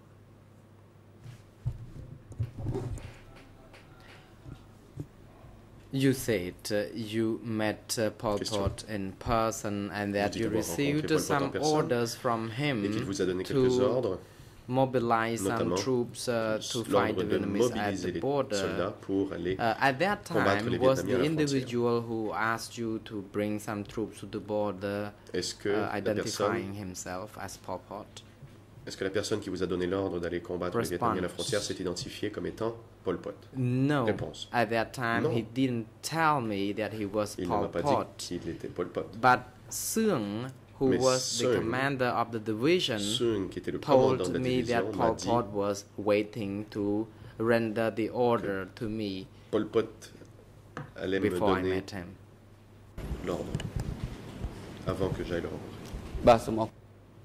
You said uh, you met uh, Pol Question. Pot in person and that dites you avoir rencontré received Pol Pot en some personne orders from him Et qu'il vous a donné quelques to ordres, mobilize some notamment troops uh, to fight l'ordre the de Vietnamese at mobiliser the les border. soldats pour aller Uh, at that combattre time, les was Vietnamiens the à la frontière. individual who asked you to bring some troops to the border Est-ce que, uh, la identifying personne, himself as Pol Pot? est-ce que la personne qui vous a donné l'ordre d'aller combattre les Vietnamiens à la Response. frontière s'est identifiée comme étant Pol Pot? No. Réponse. At that time, Non. he didn't tell me that he was Il ne Pol m'a pas Pot. dit qu'il était Pol Pot. But Seung, who Mais was the Seung, commander of the division, Seung, qui était le commandant told de la me division, that m'a Pol dit Pot was waiting to render the order to me Pol Pot allait me before I donner met him. l'ordre avant que j'aille le rencontrer. បាទសូមអរ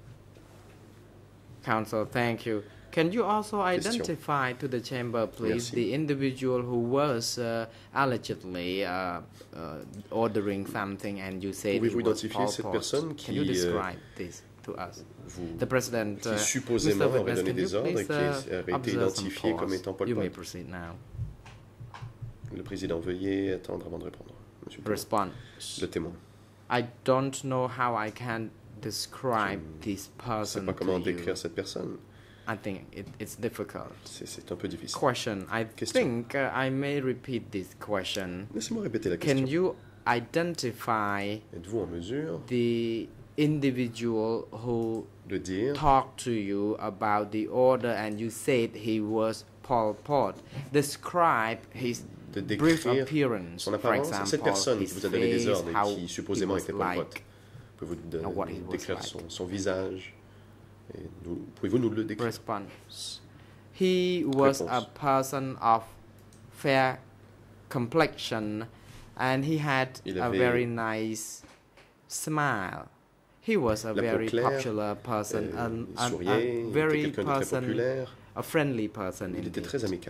Counsel, thank you. Can you also Question. identify to the chamber, please, Merci. the individual who was uh, allegedly uh, uh, ordering something and you said he Pouvez-vous was identifier Pol cette Pot? personne Can you qui, euh, describe this to us? Vous, The President, qui uh, supposément Mister aurait Witness, donné can you des ordres et please qui uh, avait été observe some identifié pause? comme étant Pol You Pot. may proceed now. Le président, veuillez attendre avant de répondre. Monsieur le témoin. Response. Le témoin. I don't know how I can describe Je this Je ne sais person pas comment to you. décrire cette personne. I think it, it's difficult. C'est c'est un peu difficile. Question. I Question. think uh, I may repeat this question. Laissez-moi répéter la Can question. you identify Êtes-vous en mesure the individual who de dire talked to you about the order and you said he was Pol Pot? Describe his de brief décrire appearance, son for apparence? example, Cette personne his qui vous a donné des face, ordres how et qui he supposément was était Pol Pot. like. Pouvez-vous de- Or what he was décrire like. son, son visage? Et nous- Pouvez-vous nous le décrire? Response. He was a Réponse. person of fair complexion and he had Il a avait very nice smile. He was a la peau very claire, popular person, Euh, an- il an- souriait, a il était very quelqu'un de très person, populaire, a friendly person il était indeed. très amical.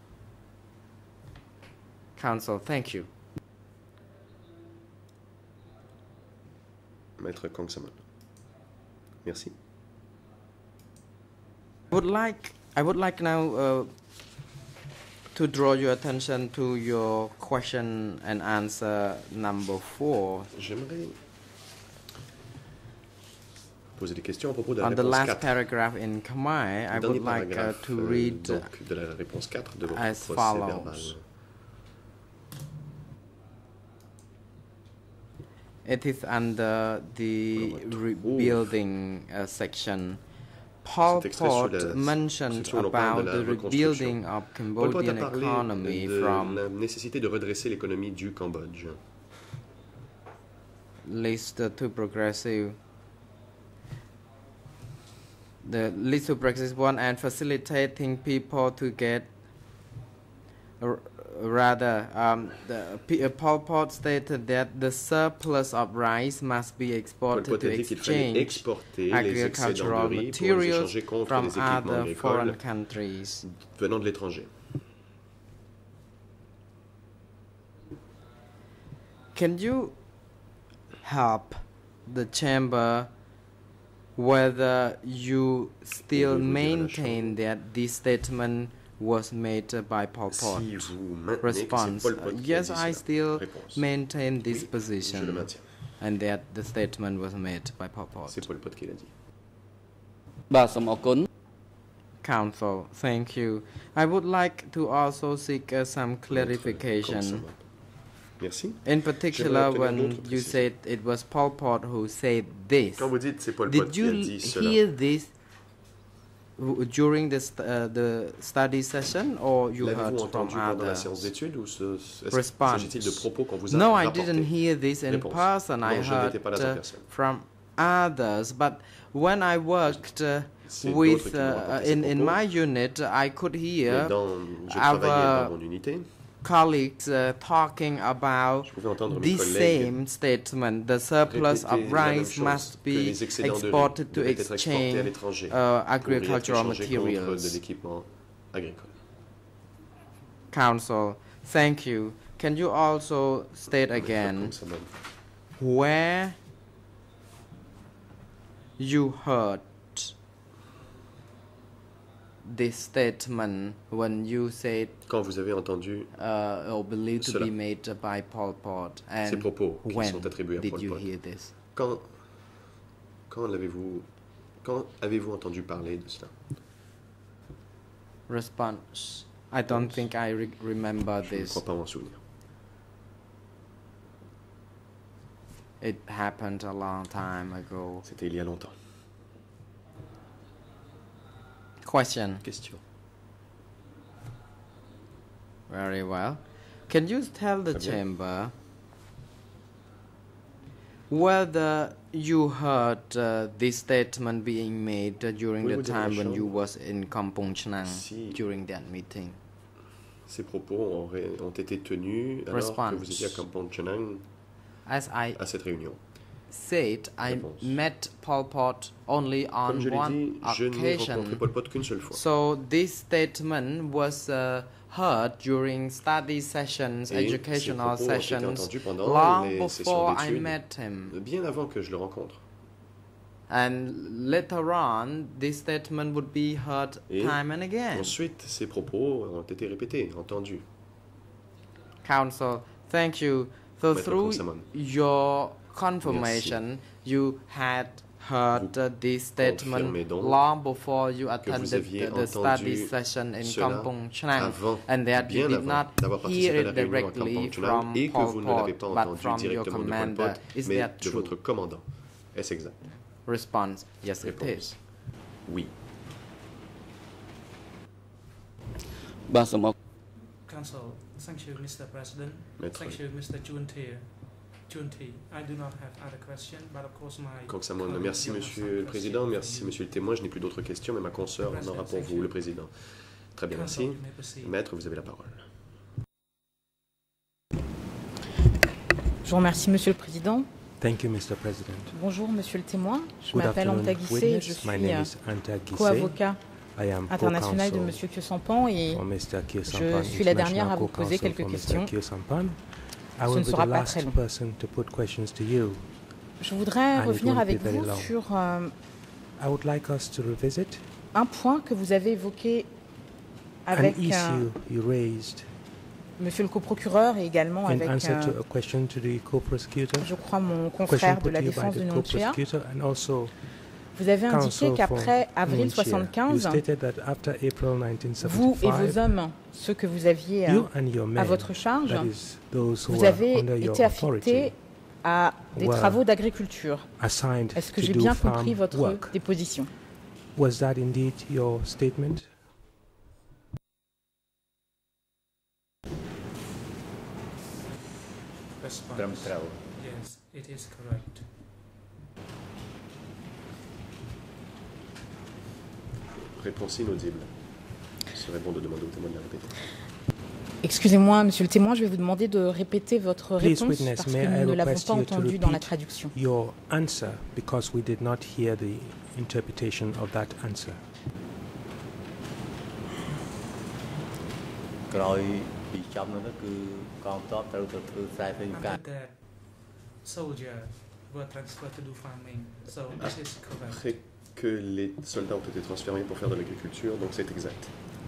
Counsel, thank you. Maître Kong Samon. Merci. I would like I would like now uh, to draw your attention to your question and answer number four. J'aimerais poser des questions à propos de la On the réponse last quatre. paragraph in Khmer, I Le would dernier like uh, paragraphe to euh, read uh, donc, de la réponse quatre de votre as procès follows. verbal. It is under the On le rebuilding uh, section. Pol Cet extrait sur Pot la mentioned section où l'on parle about de la the reconstruction. rebuilding of Pol Pot a Cambodian parlé economy de from la nécessité de redresser l'économie du Cambodge. least to progressive. The least to progressive one and facilitating people to get r- rather um, the P- uh, Pol Pot stated that the surplus of rice must be Pol exported Pot to a dit qu'il fallait exchange exporter les excédents agricultural de riz pour les materials échanger contre from les équipements other foreign agricoles countries. venant de l'étranger. Can you help the chamber whether you still Pouvez-vous dire à la maintain that this statement was made by Pol Pot? Si vous maintenez que c'est Response. Pol Pot uh, qui a yes, dit I cela. still Réponse. maintain this Oui, je le position maintiens. and that the statement was made by Pol Pot. C'est Pol Pot qui l'a dit. បាទសូមអរគុណ Counsel, thank you. I would like to also seek uh, some Maître Kong clarification. Samon. Merci. In particular, obtenir when d'autres you précisions. said it was Pol Pot who said this. Quand vous dites c'est Pol Pot Did qui a you dit cela, hear this w- during the, st- uh, the study session or you heard l'avez-vous from entendu pendant la séance others? d'études ou se- est-ce- Response. s'agit-il de propos qu'on vous a No, I rapportés? didn't hear this in Réponse. person. I Non, je heard n'étais pas là en uh, personne. from others. But when I worked uh, C'est d'autres with qui m'ont uh, rapporté ces in in propos. my unit, I could Mais hear dans, je our travaillais dans mon unité, colleagues uh, talking about je pouvais entendre mes this collègues same statement. The surplus répéter of la même rice chose, must que be les excédents de riz exported to devaient être exportés à exchange l'étranger uh, pour y être agricultural échangés contre de materials. l'équipement agricole. Counsel, thank you. Can you also state again Comme ça, même. where you heard this statement when you said Quand vous avez entendu uh, or believed to Cela. be made by Pol Pot, ces and propos qui when sont attribués à did Pol you Pot, hear this? quand, quand l'avez-vous, quand avez-vous entendu parler de cela? Response. I don't Réponse. think I re- remember Je ne this. crois pas m'en souvenir. It happened a long time ago. C'était il y a longtemps. Question. Question. Very well. Can you tell the Très bien. chamber whether you heard uh, this statement being made uh, during the Pouvez-vous dire à la time when you chambre was in Kampong Chnang si- during that meeting? Ces propos auraient- ont été tenus alors Response. que vous étiez à Kampong Chenang As I à cette réunion. said, I Réponse. met Pol Pot only on Comme je l'ai one dit, je n'ai rencontré occasion. Pol Pot qu'une seule fois. So this statement was uh, heard during study sessions, Et ces educational propos ont été sessions, entendus pendant long les sessions before I d'études, met him. bien avant que je le rencontre. And later on, this statement would be heard Et time and again. Ensuite, ces propos ont été répétés, entendus. Council, thank you. So Maître through Kongsaman. your confirmation, you had heard uh, this statement confirmez donc long before you vous attended aviez the, the study entendu session in cela Kampong Chhnang, avant, and that you bien did avant not d'avoir participé hear à la it réunion à directly Kampong Chhnang from et que Pol vous ne l'avez Pot, pas but entendu from your directement de Pol commander. Pot, Is mais that de true? votre commandant. Est-ce exact? Response, yes, it Réponse. is. Oui. បាទសូមអរ Council, thank you, Mister President. Maître Thank you, Mister Junti. Junti, I do not have other question, but of course my. Kongsaman, colleague merci will have Monsieur some le Président, question merci for you. Monsieur le témoin. Je n'ai plus d'autres questions, mais ma consoeur en aura pour vous, le Président. Très bien, Council, merci. you may proceed. Maître, vous avez la parole. Je vous remercie, Monsieur le Président. Thank you, Mister President. Bonjour, Monsieur le témoin. Je Good m'appelle afternoon, Anta Guissé. witness. Je suis My name euh, is Anta Guissé. co-avocat I am international de co-counsel Monsieur Kyosampan et for Mister je Kyosampan, suis la dernière à international vous poser co-counsel quelques for questions. Mister Kyosampan. I Ce will ne be sera the pas last très long. person to put questions to you. Je voudrais And it revenir won't avec be very vous long. sur euh, I would like us to revisit un point que vous avez évoqué an avec issue euh, you raised Monsieur le coprocureur et également in avec, answer euh, to a question to the co-prosecutor. je crois, mon Question confrère de put la to you by défense de the Nonchea. co-prosecutor and also Vous avez indiqué counsel qu'après for avril Nonchea. You soixante-quinze, stated that after April nineteen vous et vos seventy-five, hommes, ceux que vous aviez euh, you and your à men, votre charge, that is those who vous were avez under your été authority, affectés à des were travaux d'agriculture. assigned Est-ce que to j'ai do bien farm compris votre work. déposition? Was that indeed your statement? Response. ត្រឹមត្រូវ Yes, it is correct. Réponse inaudible. Il serait bon de demander au témoin de la répéter. Excusez-moi, monsieur le témoin, je vais vous demander de répéter votre Please, réponse witness, parce que may I nous ne l'avons request pas you to entendue dans la repeat traduction. your answer because we did not hear the interpretation of that answer. ក្រោយពីចំនោះទៅគឺកងទ័ពត្រូវទៅធ្វើខ្សែពេញការ After that, soldier were transferred to do farming. So this is correct. Après que les soldats ont été transférés pour faire de l'agriculture, donc c'est exact.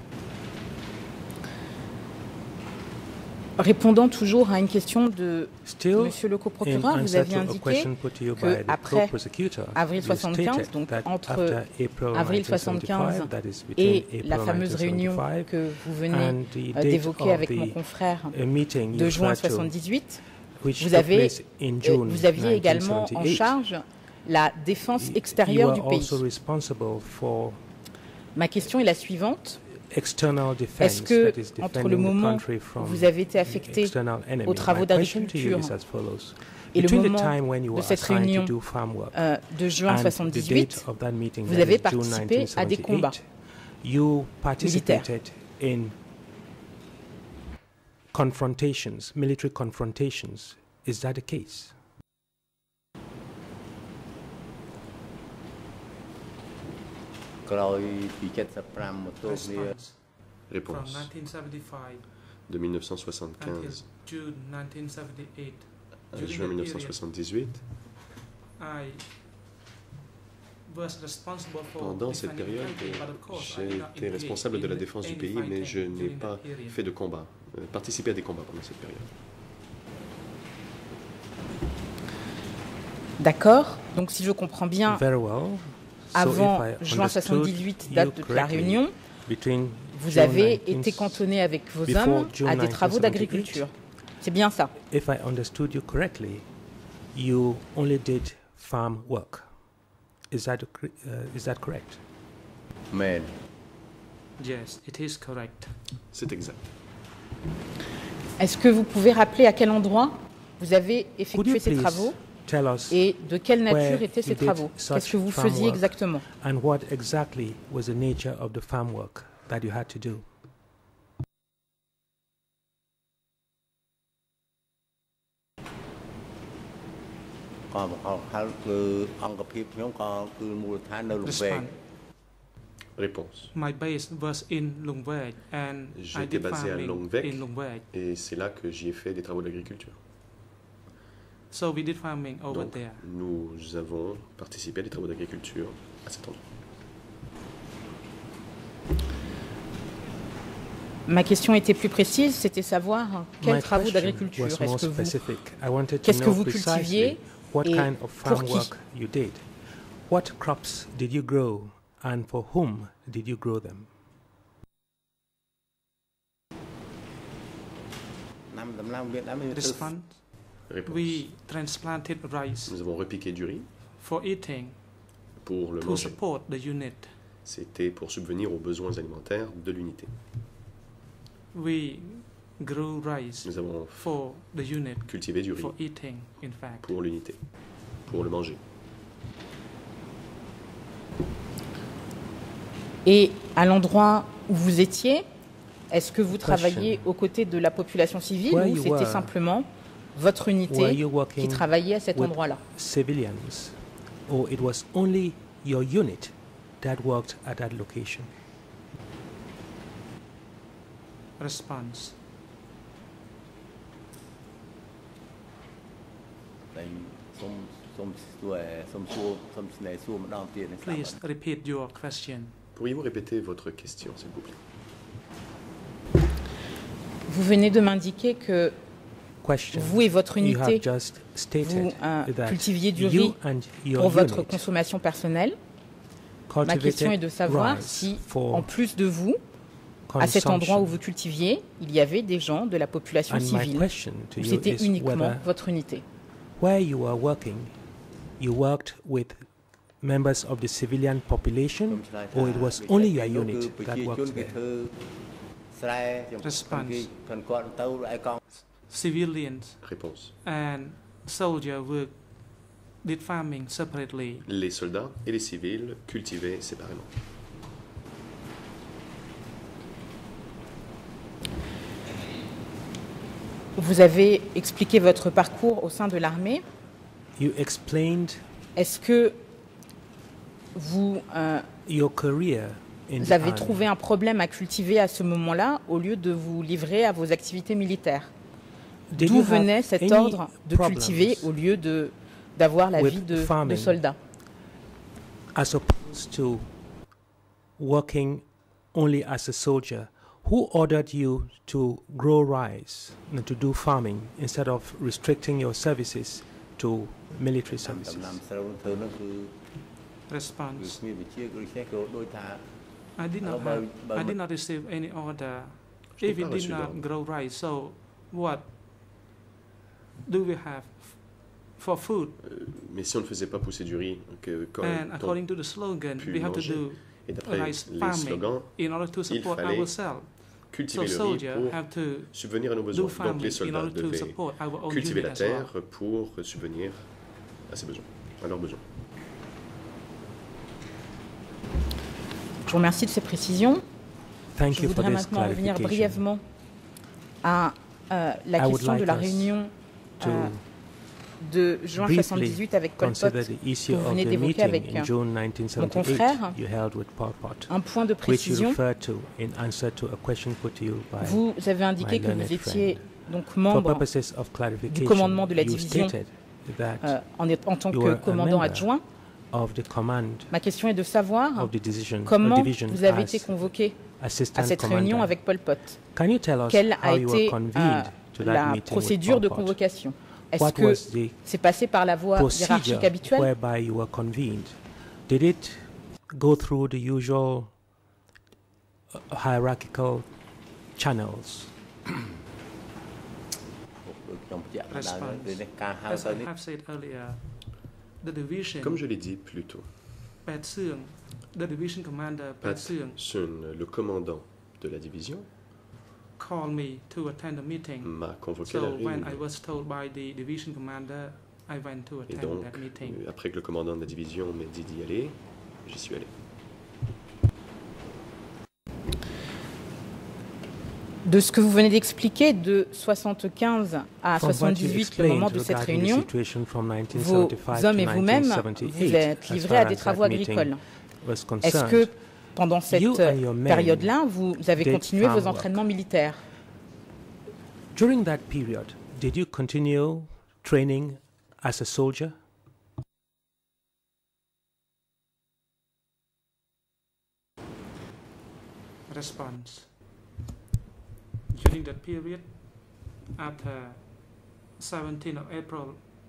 Répondant toujours à une question de Still, monsieur le in coprocureur, vous answer aviez to a indiqué question put to you by the qu'après co-prosecutor, avril you soixante-quinze, stated donc that entre after April avril nineteen soixante-quinze seventy-five, that is et between la April fameuse réunion nineteen seventy-five que vous venez and the euh, date d'évoquer of avec mon the, confrère uh, meeting de you juin referred to, soixante-dix-huit, which vous, took avez, place in euh, June vous aviez également en nineteen seventy-eight. charge la défense You extérieure are du pays. also responsible for Ma question est la suivante. external defense, Est-ce que, that is entre le defending the moment country où from vous avez été affecté external enemy. aux travaux My question to you d'agriculture is as follows. et le Between the moment time when you de were cette assigned réunion to do farm work euh, de juin and the soixante-dix-huit, date of that meeting, vous that avez is June participé nineteen à des combats seventy-eight, you participated in confrontations, military confrontations. Is that the case? Response. From Réponse. nineteen seventy-five De mille neuf cent soixante-quinze until June nineteen seventy-eight. à During juin that mille neuf cent period, soixante-dix-huit, I was responsible for pendant cette defending the période, country, but of course I j'ai did not été engage responsable de la in défense du any pays, mais fighting je n'ai during that pas period. fait de combat, euh, participé à des combats pendant cette période. D'accord. Donc si je comprends bien, Very well. So avant if I juin understood soixante-dix-huit, you date de la correctly, réunion, between vous June avez nineteen été cantonné avec vos before hommes June à des travaux nineteen seventy-eight, d'agriculture. C'est bien ça. If I understood you correctly, you only did farm work. Is that uh, is that correct? Man. Yes, it is correct. C'est exact. Est-ce que vous pouvez rappeler à quel endroit vous avez Could effectué you ces please travaux tell us et de quelle nature where étaient ces you did travaux? such Qu'est-ce que vous farm faisiez work exactement? and what exactly was the nature of the farm work that you had to do? Respond. Réponse. My base was in Lungvej and I J'étais did basé à farming Longvec in Lungvej. et c'est là que j'y ai fait des travaux d'agriculture. So we did farming over Donc, there. nous avons participé à des travaux d'agriculture à cet endroit. Ma question était plus précise, c'était savoir quels My travaux question d'agriculture was more est-ce que vous, specific. I wanted to qu'est-ce que know vous precisely cultiviez what et kind of pour farm qui? work you did. What crops did you grow and for whom did you grow them? Response. Réponse. We transplanted rice Nous avons repiqué du riz for eating pour le to manger. support the unit. C'était pour subvenir aux besoins alimentaires de l'unité. We grew rice Nous avons for the unit, cultivé du riz for eating, in fact. pour l'unité, pour le manger. Et à l'endroit où vous étiez, est-ce que vous Question. travailliez aux côtés de la population civile Where ou you c'était were- simplement votre Were unité you qui working travaillait à cet with endroit-là? civilians, or it was only your unit that worked at that location? Response. តែសូមសូមសួរសូមសួរសូមស្នើសួរម្ដងទៀតនឹងស្ដាប់ Please repeat your question. Pourriez-vous répéter votre question, s'il vous plaît? Vous venez de m'indiquer que Question. vous et votre You have unité, just stated vous euh, that cultiviez du you riz and your pour votre unit consommation personnelle. Ma question est de cultivated savoir rice si, for en plus de vous, à cet endroit où consumption. vous cultiviez, il y avait des gens de la population And my civile, question to ou you c'était is uniquement whether votre unité. where you were working, you worked with members of the civilian population, or it was only your unit that worked there? ស្រែខ្ញុំ Response. គេគាត់គាត់ទៅឯកង់ Civilians Réponse. and soldier work did farming separately. Les soldats et les civils cultivaient séparément. Vous avez expliqué votre parcours au sein de l'armée. You explained Est-ce que vous, euh, your career in vous the avez army. trouvé un problème à cultiver à ce moment-là au lieu de vous livrer à vos activités militaires? Did D'où you have venait cet any ordre de problems cultiver au lieu de, d'avoir la with vie de, de farming? soldat? As opposed to working only as a soldier? Who ordered you to grow rice and to do farming instead of restricting your services to military ដំ services? ណាំស្រូវធ្វើនោះគឺ គឺ Response. គ្មានវិជាគឺចេះក៏ដូចថា I did not Hello, have, Bo- I Bo- did not receive any order. Je n'ai If we pas did reçu not d'ordre. grow rice, so what do we have f- for food? Euh, mais si on ne faisait pas pousser du riz, que quand And on according to the slogan, pu we have to manger. do et d'après rice les farming slogans, in order to support fallait ourselves. So cultiver le riz soldiers pour have to subvenir à nos do besoins. Donc farming les in soldats order to devaient support our own cultiver unit la as well. terre pour subvenir à ses besoins, à leurs besoins. Je vous remercie de ces précisions. Thank Je you for voudrais this maintenant revenir clarification. brièvement à euh, la I would question de like la us réunion to euh, de juin briefly soixante-dix-huit avec Pol Pot consider the issue que vous of venez the d'évoquer meeting avec in euh, June nineteen mon seventy-eight confrère. you held with Pol Pot, Un point de which you précision. referred to in answer to a question put to you by Vous avez indiqué my que learned vous étiez friend. donc For membre purposes of clarification, commandement de la you division, stated that euh, en, est- en tant you que were a commandant member adjoint. of the command Ma question est de savoir of the division, or comment division vous avez as été convoqué assistant à cette commander. réunion avec Pol Pot. Can you tell us Quelle how a you were été convened euh, to that la meeting with procédure Pol de Pot? convocation? Est-ce What que was the c'est passé par la voie procedure hiérarchique habituelle? whereby you were convened? Did it go through the usual uh, hierarchical channels? ខ្ញុំបញ្ជាក់ដល់ Response. នេះការហៅ As ទៅ I នេះ have said earlier, the division Comme je l'ai dit plus tôt, Pat Seung, the division commander Pat Pat Seung, Sun, le commandant de la division, called me to attend a meeting. m'a convoqué à la So when I réunion. was told by the division commander, I went to Et attend donc, that meeting. euh, après que le commandant de la division m'ait dit d'y aller, j'y suis allé. De ce que vous venez d'expliquer, de soixante-quinze à From what you soixante-dix-huit, le moment explained de cette regarding the réunion, situation from nineteen vos seventy-five hommes to et vous-même nineteen vous seventy-eight, êtes as livrés far à des as travaux that meeting agricoles. was Est-ce concerned, que pendant cette you and your men période-là, vous avez did continué farm vos work. entraînements militaires? During that period, did you continue training as a soldier? Response. during that period, after seventeenth of April,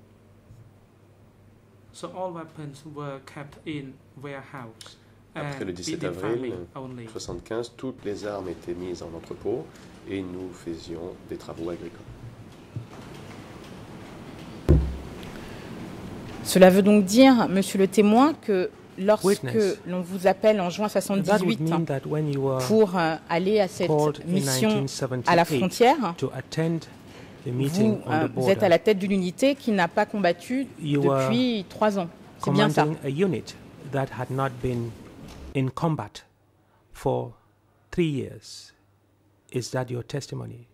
so all weapons were kept in warehouse. Après le dix-sept avril soixante-quinze, toutes les armes étaient mises en entrepôt et nous faisions des travaux agricoles. Cela veut donc dire, monsieur le témoin, que lorsque l'on vous appelle en juin soixante-dix-huit pour euh, aller à cette mission à la frontière, vous, euh, vous êtes à la tête d'une unité qui n'a pas combattu depuis trois ans. C'est bien ça. That had not been in combat for three years. Is that your testimony?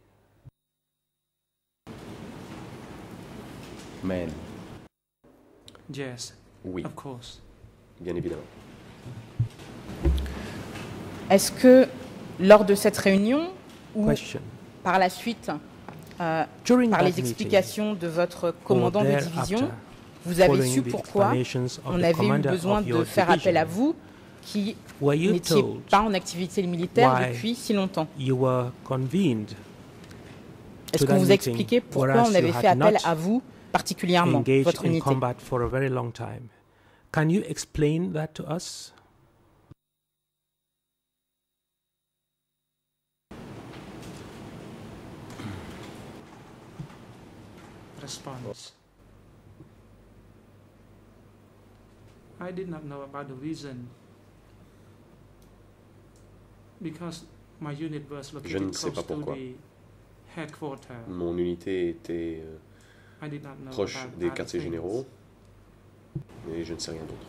Man. Yes. Oui. Of course. Bien évidemment. Est-ce que lors de cette réunion ou Question. par la suite, euh, par les explications de votre commandant de division, vous avez su pourquoi on avait eu besoin de faire appel à vous qui n'étiez pas en activité militaire depuis si longtemps? Est-ce qu'on vous a expliqué pourquoi on avait fait appel à vous particulièrement, votre unité? Can you explain that to us? Response. I did not know about the reason because my unit was Je ne located sais pas close to pourquoi. the headquarters. Mon unité était euh, I did not know proche about des other quartiers things. généraux, mais je ne sais rien d'autre.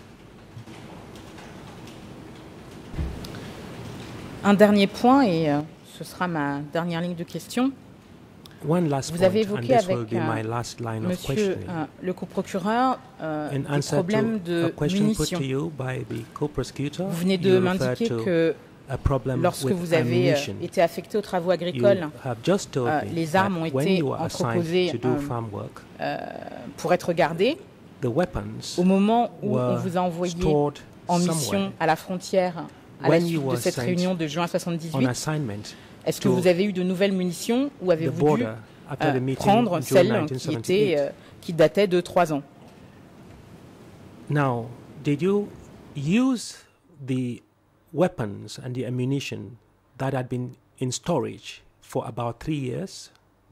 Un dernier point, et euh, ce sera ma dernière ligne de question. One last Vous avez point, and évoqué this will avec be my euh, last line of monsieur questioning. euh, le coprocureur euh, In des answer problèmes to de a question put munitions. to you by the co-prosecutor, Vous venez de you refer m'indiquer to que a problem lorsque with vous avez euh, ammunition. été affecté aux travaux agricoles, You have just told euh, me les armes that ont when été you were assigned entreposées to do euh, farm work, euh, pour être gardées. the weapons Au moment où on were vous a envoyé stored en somewhere. mission à la frontière à la When suite you de were cette sent réunion de juin on soixante-dix-huit, assignment est-ce que to vous avez eu de nouvelles munitions ou the avez-vous dû border after the euh, meeting prendre in June celles nineteen qui, étaient, seventy-eight. euh, qui dataient de trois ans? Now, did you use the weapons and the ammunition that had been in storage for about three years?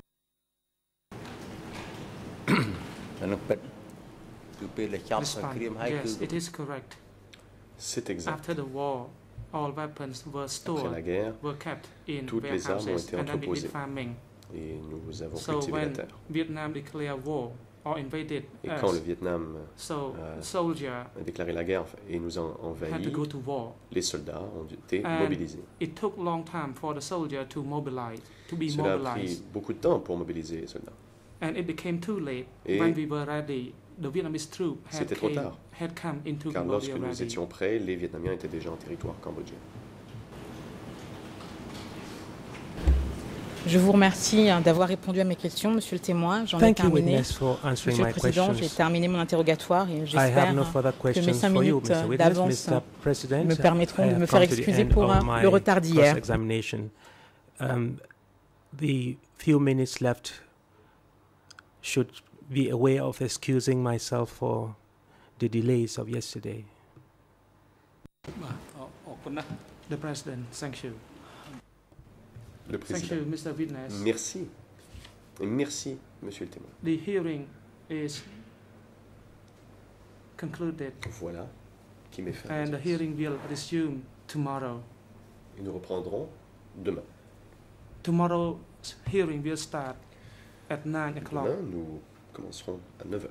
Response. Yes, it is correct. C'est exact. After the war, all weapons were Après stored, la guerre, were kept in toutes les armes ont warehouses, été and then we entreposées did farming. et nous avons So cultivé la when terre. Vietnam declared war or invaded Et quand le us, Vietnam so euh, soldiers a déclaré la guerre et nous a had to envahis, go to war. les soldats ont été And mobilisés. it took long time for the soldier to mobilize, to be Cela a pris mobilized, beaucoup de temps pour mobiliser les soldats. and it became too late Et when we were ready. The Vietnamese troops had, c'était trop came, tard. had come into Car Cambodia lorsque nous already. étions prêts, les Vietnamiens étaient déjà en territoire cambodgien. Je vous remercie hein, d'avoir répondu à mes questions, monsieur le témoin. J'en ai Thank you, terminé. witness, for answering Monsieur my le Président, j'ai questions. terminé mon interrogatoire et I j'espère have no hein, further que mes questions cinq for you, minutes Mister Witness. d'avance Mister President, me permettront I de have me faire come to the excuser end pour of hein, my le retard d'hier. cross-examination. Um, the few minutes left should be a way of excusing myself for the delays of yesterday. The President, thank you. Le Thank président. you, Mister Witness. Merci. Et merci, monsieur le témoin. The hearing is concluded, Voilà qui m'est fait. and the hearing will resume tomorrow. Et nous reprendrons demain. Tomorrow's hearing will start at nine o'clock. Demain, nous commencerons à neuf heures.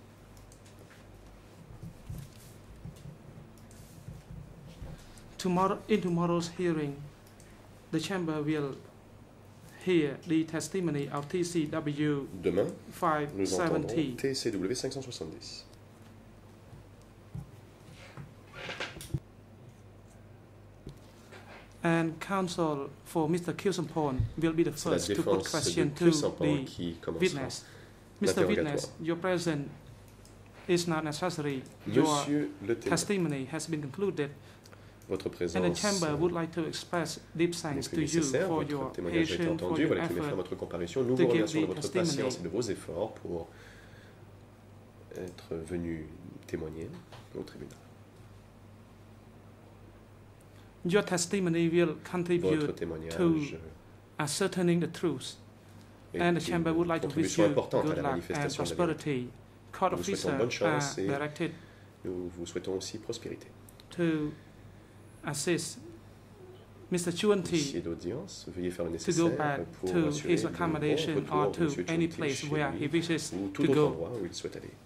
Tomorrow, in tomorrow's hearing, the chamber will hear the testimony of T C W Demain, nous five seventy. entendrons T C W cinq cent soixante-dix. And counsel for Mister Kilsampon will be the C'est la first to put défense question de to Kilsampon the qui commencera witness. Mister Witness, l'interrogatoire. your presence is not necessary. Your Monsieur le témoin, testimony has been concluded. Votre présence And the chamber would like to express deep thanks to you for your votre témoignage a été patience, for entendu, your voilà qui met fin à effort votre comparution. Nous to vous give remercions de the votre testimony. patience et de vos efforts pour être venu témoigner au tribunal. Your testimony will Votre contribute témoignage to ascertaining the truth. est And the chamber would une like to wish contribution you importante à good la luck and manifestation de la vérité. prosperity. Court Nous vous souhaitons officers bonne chance are et directed nous vous souhaitons aussi prospérité. to assist Mister Chuanti Huissier d'audience, veuillez faire le to go nécessaire back pour to assurer his le bon accommodation retour or de to M. any Chunti place chez where lui he wishes ou tout to autre go. endroit où il souhaite aller.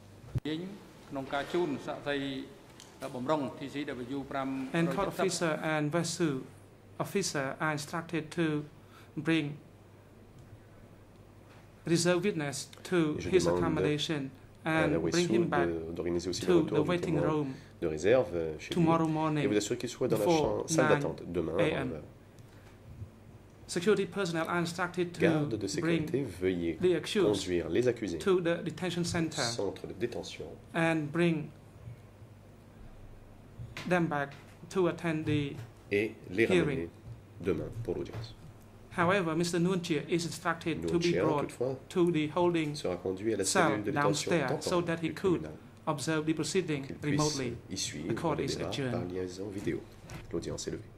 And court officer and vessel officer are instructed to bring reserve witness to Et je his demande accommodation à la and bring him Wessou back de- d'organiser aussi le to the retour du waiting témoin room de réserve euh, chez lui tomorrow et morning vous assurer qu'il soit dans la before chambre, salle nine d'attente demain a avant m. neuf heures. Security personnel are instructed to Garde de bring sécurité, veuillez the accused conduire les accusés to the detention au center centre de détention and bring them back to attend the et les hearing. ramener demain pour l'audience. However, Mister Nuanchia is instructed to be Nuanchia, brought toutefois, to the holding sera conduit à la cell cellule de détention downstairs so temporaire that he du could tribunal observe the proceeding pour qu'il puisse remotely. y The suivre court le is débat adjourned. par liaison vidéo. L'audience est levée.